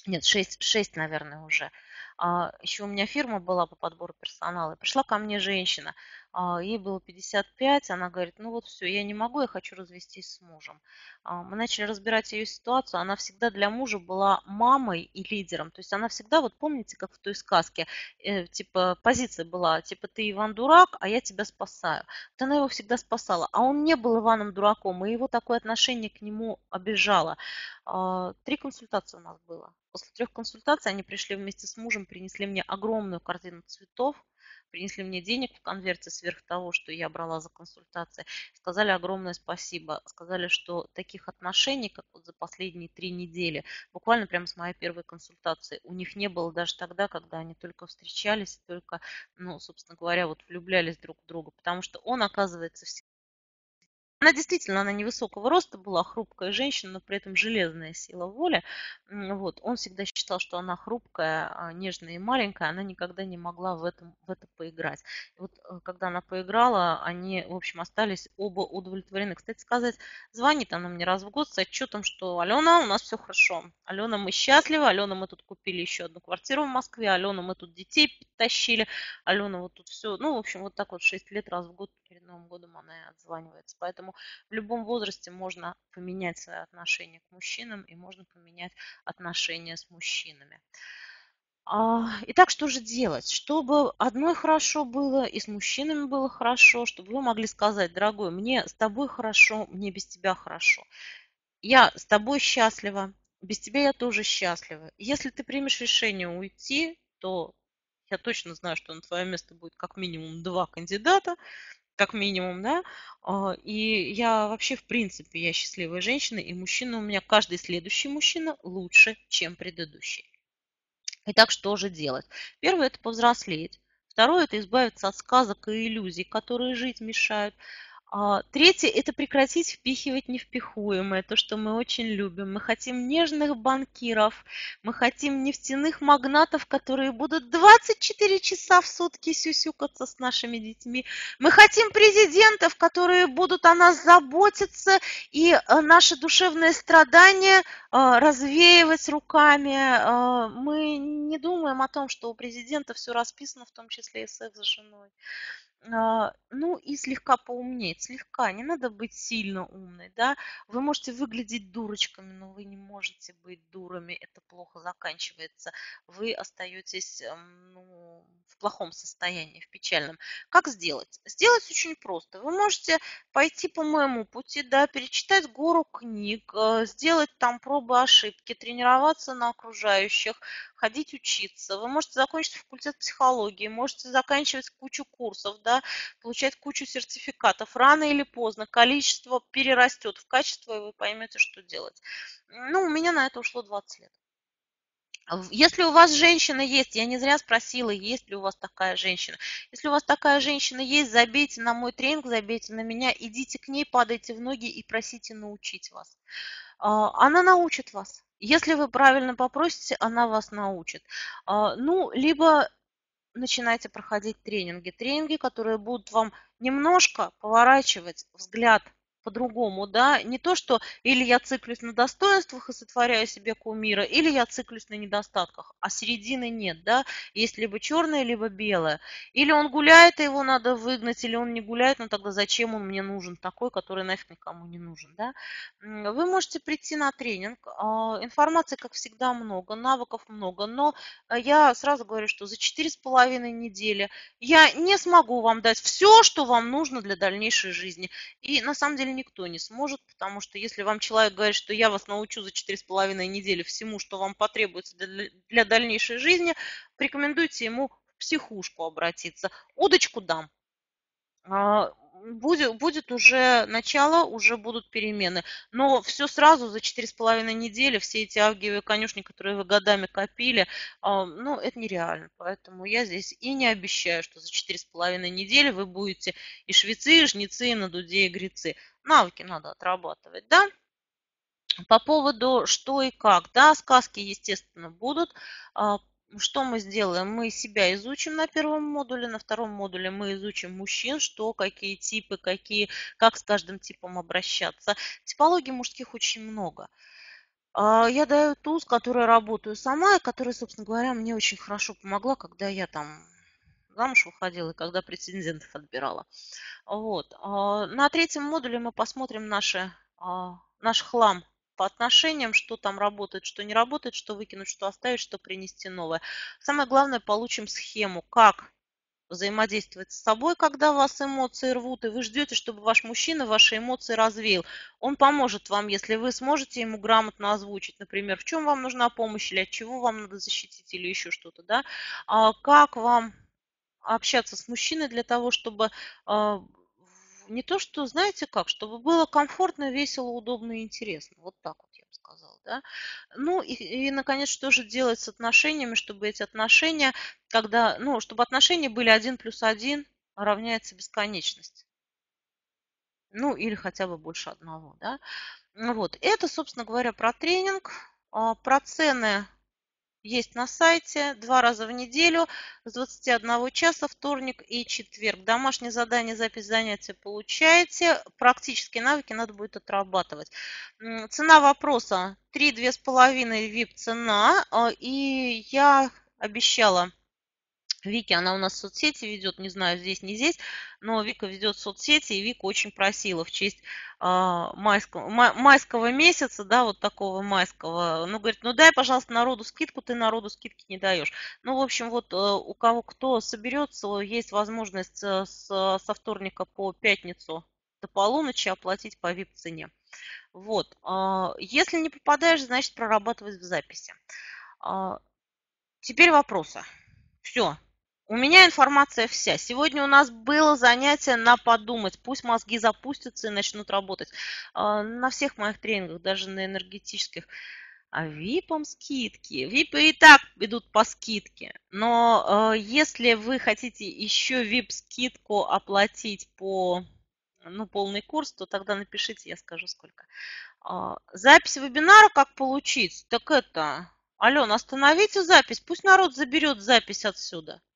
Нет, 6, наверное, уже. Еще у меня фирма была по подбору персонала. Пришла ко мне женщина, ей было 55, она говорит, ну вот все, я не могу, я хочу развестись с мужем. Мы начали разбирать ее ситуацию, она всегда для мужа была мамой и лидером. То есть она всегда, вот помните, как в той сказке, типа позиция была, типа ты Иван дурак, а я тебя спасаю. Вот она его всегда спасала, а он не был Иваном дураком, и его такое отношение к нему обижало. 3 консультации у нас было. После 3 консультаций они пришли вместе с мужем, принесли мне огромную корзину цветов, принесли мне денег в конверте сверх того, что я брала за консультации. Сказали огромное спасибо. Сказали, что таких отношений, как вот за последние 3 недели, буквально прямо с моей первой консультации, у них не было даже тогда, когда они только встречались, только, ну, собственно говоря, вот влюблялись друг в друга. Потому что он, оказывается, она действительно, она невысокого роста была, хрупкая женщина, но при этом железная сила воли. Вот. Он всегда считал, что она хрупкая, нежная и маленькая, она никогда не могла в это поиграть. И вот когда она поиграла, они, в общем, остались оба удовлетворены. Кстати сказать, звонит она мне раз в год с отчетом, что Алена, у нас все хорошо. Алена, мы счастливы. Алена, мы тут купили еще одну квартиру в Москве. Алена, мы тут детей тащили. Алена, вот тут все. Ну, в общем, вот так вот 6 лет раз в год перед Новым годом она и отзванивается. Поэтому в любом возрасте можно поменять свои отношения к мужчинам и можно поменять отношения с мужчинами. Итак, что же делать? Чтобы одной хорошо было и с мужчинами было хорошо, чтобы вы могли сказать, дорогой, мне с тобой хорошо, мне без тебя хорошо. Я с тобой счастлива, без тебя я тоже счастлива. Если ты примешь решение уйти, то я точно знаю, что на твое место будет как минимум 2 кандидата, как минимум, да. И я вообще, в принципе, я счастливая женщина, и мужчина у меня, каждый следующий мужчина лучше, чем предыдущий. Итак, что же делать? Первое– это повзрослеть. Второе– это избавиться от сказок и иллюзий, которые жить мешают. Третье– это прекратить впихивать невпихуемое, то, что мы очень любим. Мы хотим нежных банкиров, мы хотим нефтяных магнатов, которые будут 24 часа в сутки сюсюкаться с нашими детьми. Мы хотим президентов, которые будут о нас заботиться и наши душевные страдания развеивать руками. Мы не думаем о том, что у президента все расписано, в том числе и секс с женой. Ну и слегка поумнеть, слегка, не надо быть сильно умной, да. Вы можете выглядеть дурочками, но вы не можете быть дурами, это плохо заканчивается. Вы остаетесь, ну, в плохом состоянии, в печальном. Как сделать? Сделать очень просто. Вы можете пойти по моему пути, да, перечитать гору книг, сделать там пробы, ошибки, тренироваться на окружающих, ходить учиться. Вы можете закончить факультет психологии, можете заканчивать кучу курсов, да, получать кучу сертификатов. Рано или поздно количество перерастет в качество, и вы поймете, что делать. Ну, у меня на это ушло 20 лет. Если у вас женщина есть, я не зря спросила, есть ли у вас такая женщина. Если у вас такая женщина есть, забейте на мой тренинг, забейте на меня, идите к ней, падайте в ноги и просите научить вас. Она научит вас. Если вы правильно попросите, она вас научит. Ну, либо начинайте проходить тренинги. Тренинги, которые будут вам немножко поворачивать взгляд по-другому, да, не то, что или я циклюсь на достоинствах и сотворяю себе кумира, или я циклюсь на недостатках, а середины нет, да, есть либо черное, либо белое. Или он гуляет, и его надо выгнать, или он не гуляет, но тогда зачем он мне нужен такой, который нафиг никому не нужен, да. Вы можете прийти на тренинг, информации, как всегда, много, навыков много, но я сразу говорю, что за 4,5 недели я не смогу вам дать все, что вам нужно для дальнейшей жизни. И на самом деле никто не сможет, потому что если вам человек говорит, что я вас научу за 4,5 недели всему, что вам потребуется для дальнейшей жизни, порекомендуйте ему в психушку обратиться. Удочку дам. Будет уже начало, уже будут перемены. Но все сразу за 4,5 недели, все эти авгиевые конюшни, которые вы годами копили, ну, это нереально. Поэтому я здесь и не обещаю, что за 4,5 недели вы будете и швецы, и жнецы, и на дуде, и грецы. Навыки надо отрабатывать, да? По поводу что и как, да, сказки, естественно, будут. Что мы сделаем? Мы себя изучим на первом модуле, на втором модуле мы изучим мужчин, что, какие типы, как с каждым типом обращаться. Типологий мужских очень много. Я даю ту, с которой работаю сама, и которая, собственно говоря, мне очень хорошо помогла, когда я там замуж выходила и когда претендентов отбирала. Вот. На третьем модуле мы посмотрим наш хлам по отношениям, что там работает, что не работает, что выкинуть, что оставить, что принести новое. Самое главное, получим схему, как взаимодействовать с собой, когда вас эмоции рвут, и вы ждете, чтобы ваш мужчина ваши эмоции развеял. Он поможет вам, если вы сможете ему грамотно озвучить, например, в чем вам нужна помощь, или от чего вам надо защитить, или еще что-то, да. Как вам общаться с мужчиной для того, чтобы не то, что, знаете как, чтобы было комфортно, весело, удобно и интересно. Вот так вот я бы сказала, да. Ну и, наконец, что же делать с отношениями, чтобы эти отношения, когда, ну, чтобы отношения были 1+1 равняется бесконечность. Ну, или хотя бы больше одного, да. Ну вот, это, собственно говоря, про тренинг. Про цены есть на сайте 2 раза в неделю с 21 часа, вторник и четверг. Домашнее задание, запись занятия получаете. Практические навыки надо будет отрабатывать. Цена вопроса 3-2,5 VIP цена. И я обещала Вике, она у нас соцсети ведет, не знаю, здесь, не здесь, но Вика ведет соцсети, и Вика очень просила в честь майского месяца, да, вот такого майского, ну, говорит, ну, дай, пожалуйста, народу скидку, ты народу скидки не даешь. Ну, в общем, вот у кого кто соберется, есть возможность со вторника по пятницу до полуночи оплатить по VIP-цене. Вот. Если не попадаешь, значит, прорабатывать в записи. Теперь вопросы. Все. У меня информация вся. Сегодня у нас было занятие на подумать. Пусть мозги запустятся и начнут работать. На всех моих тренингах, даже на энергетических. А ВИПам скидки. ВИПы и так идут по скидке. Но если вы хотите еще ВИП-скидку оплатить по полный курс, то тогда напишите, я скажу сколько. Запись вебинара как получить? Так это, Алена, остановите запись, пусть народ заберет запись отсюда.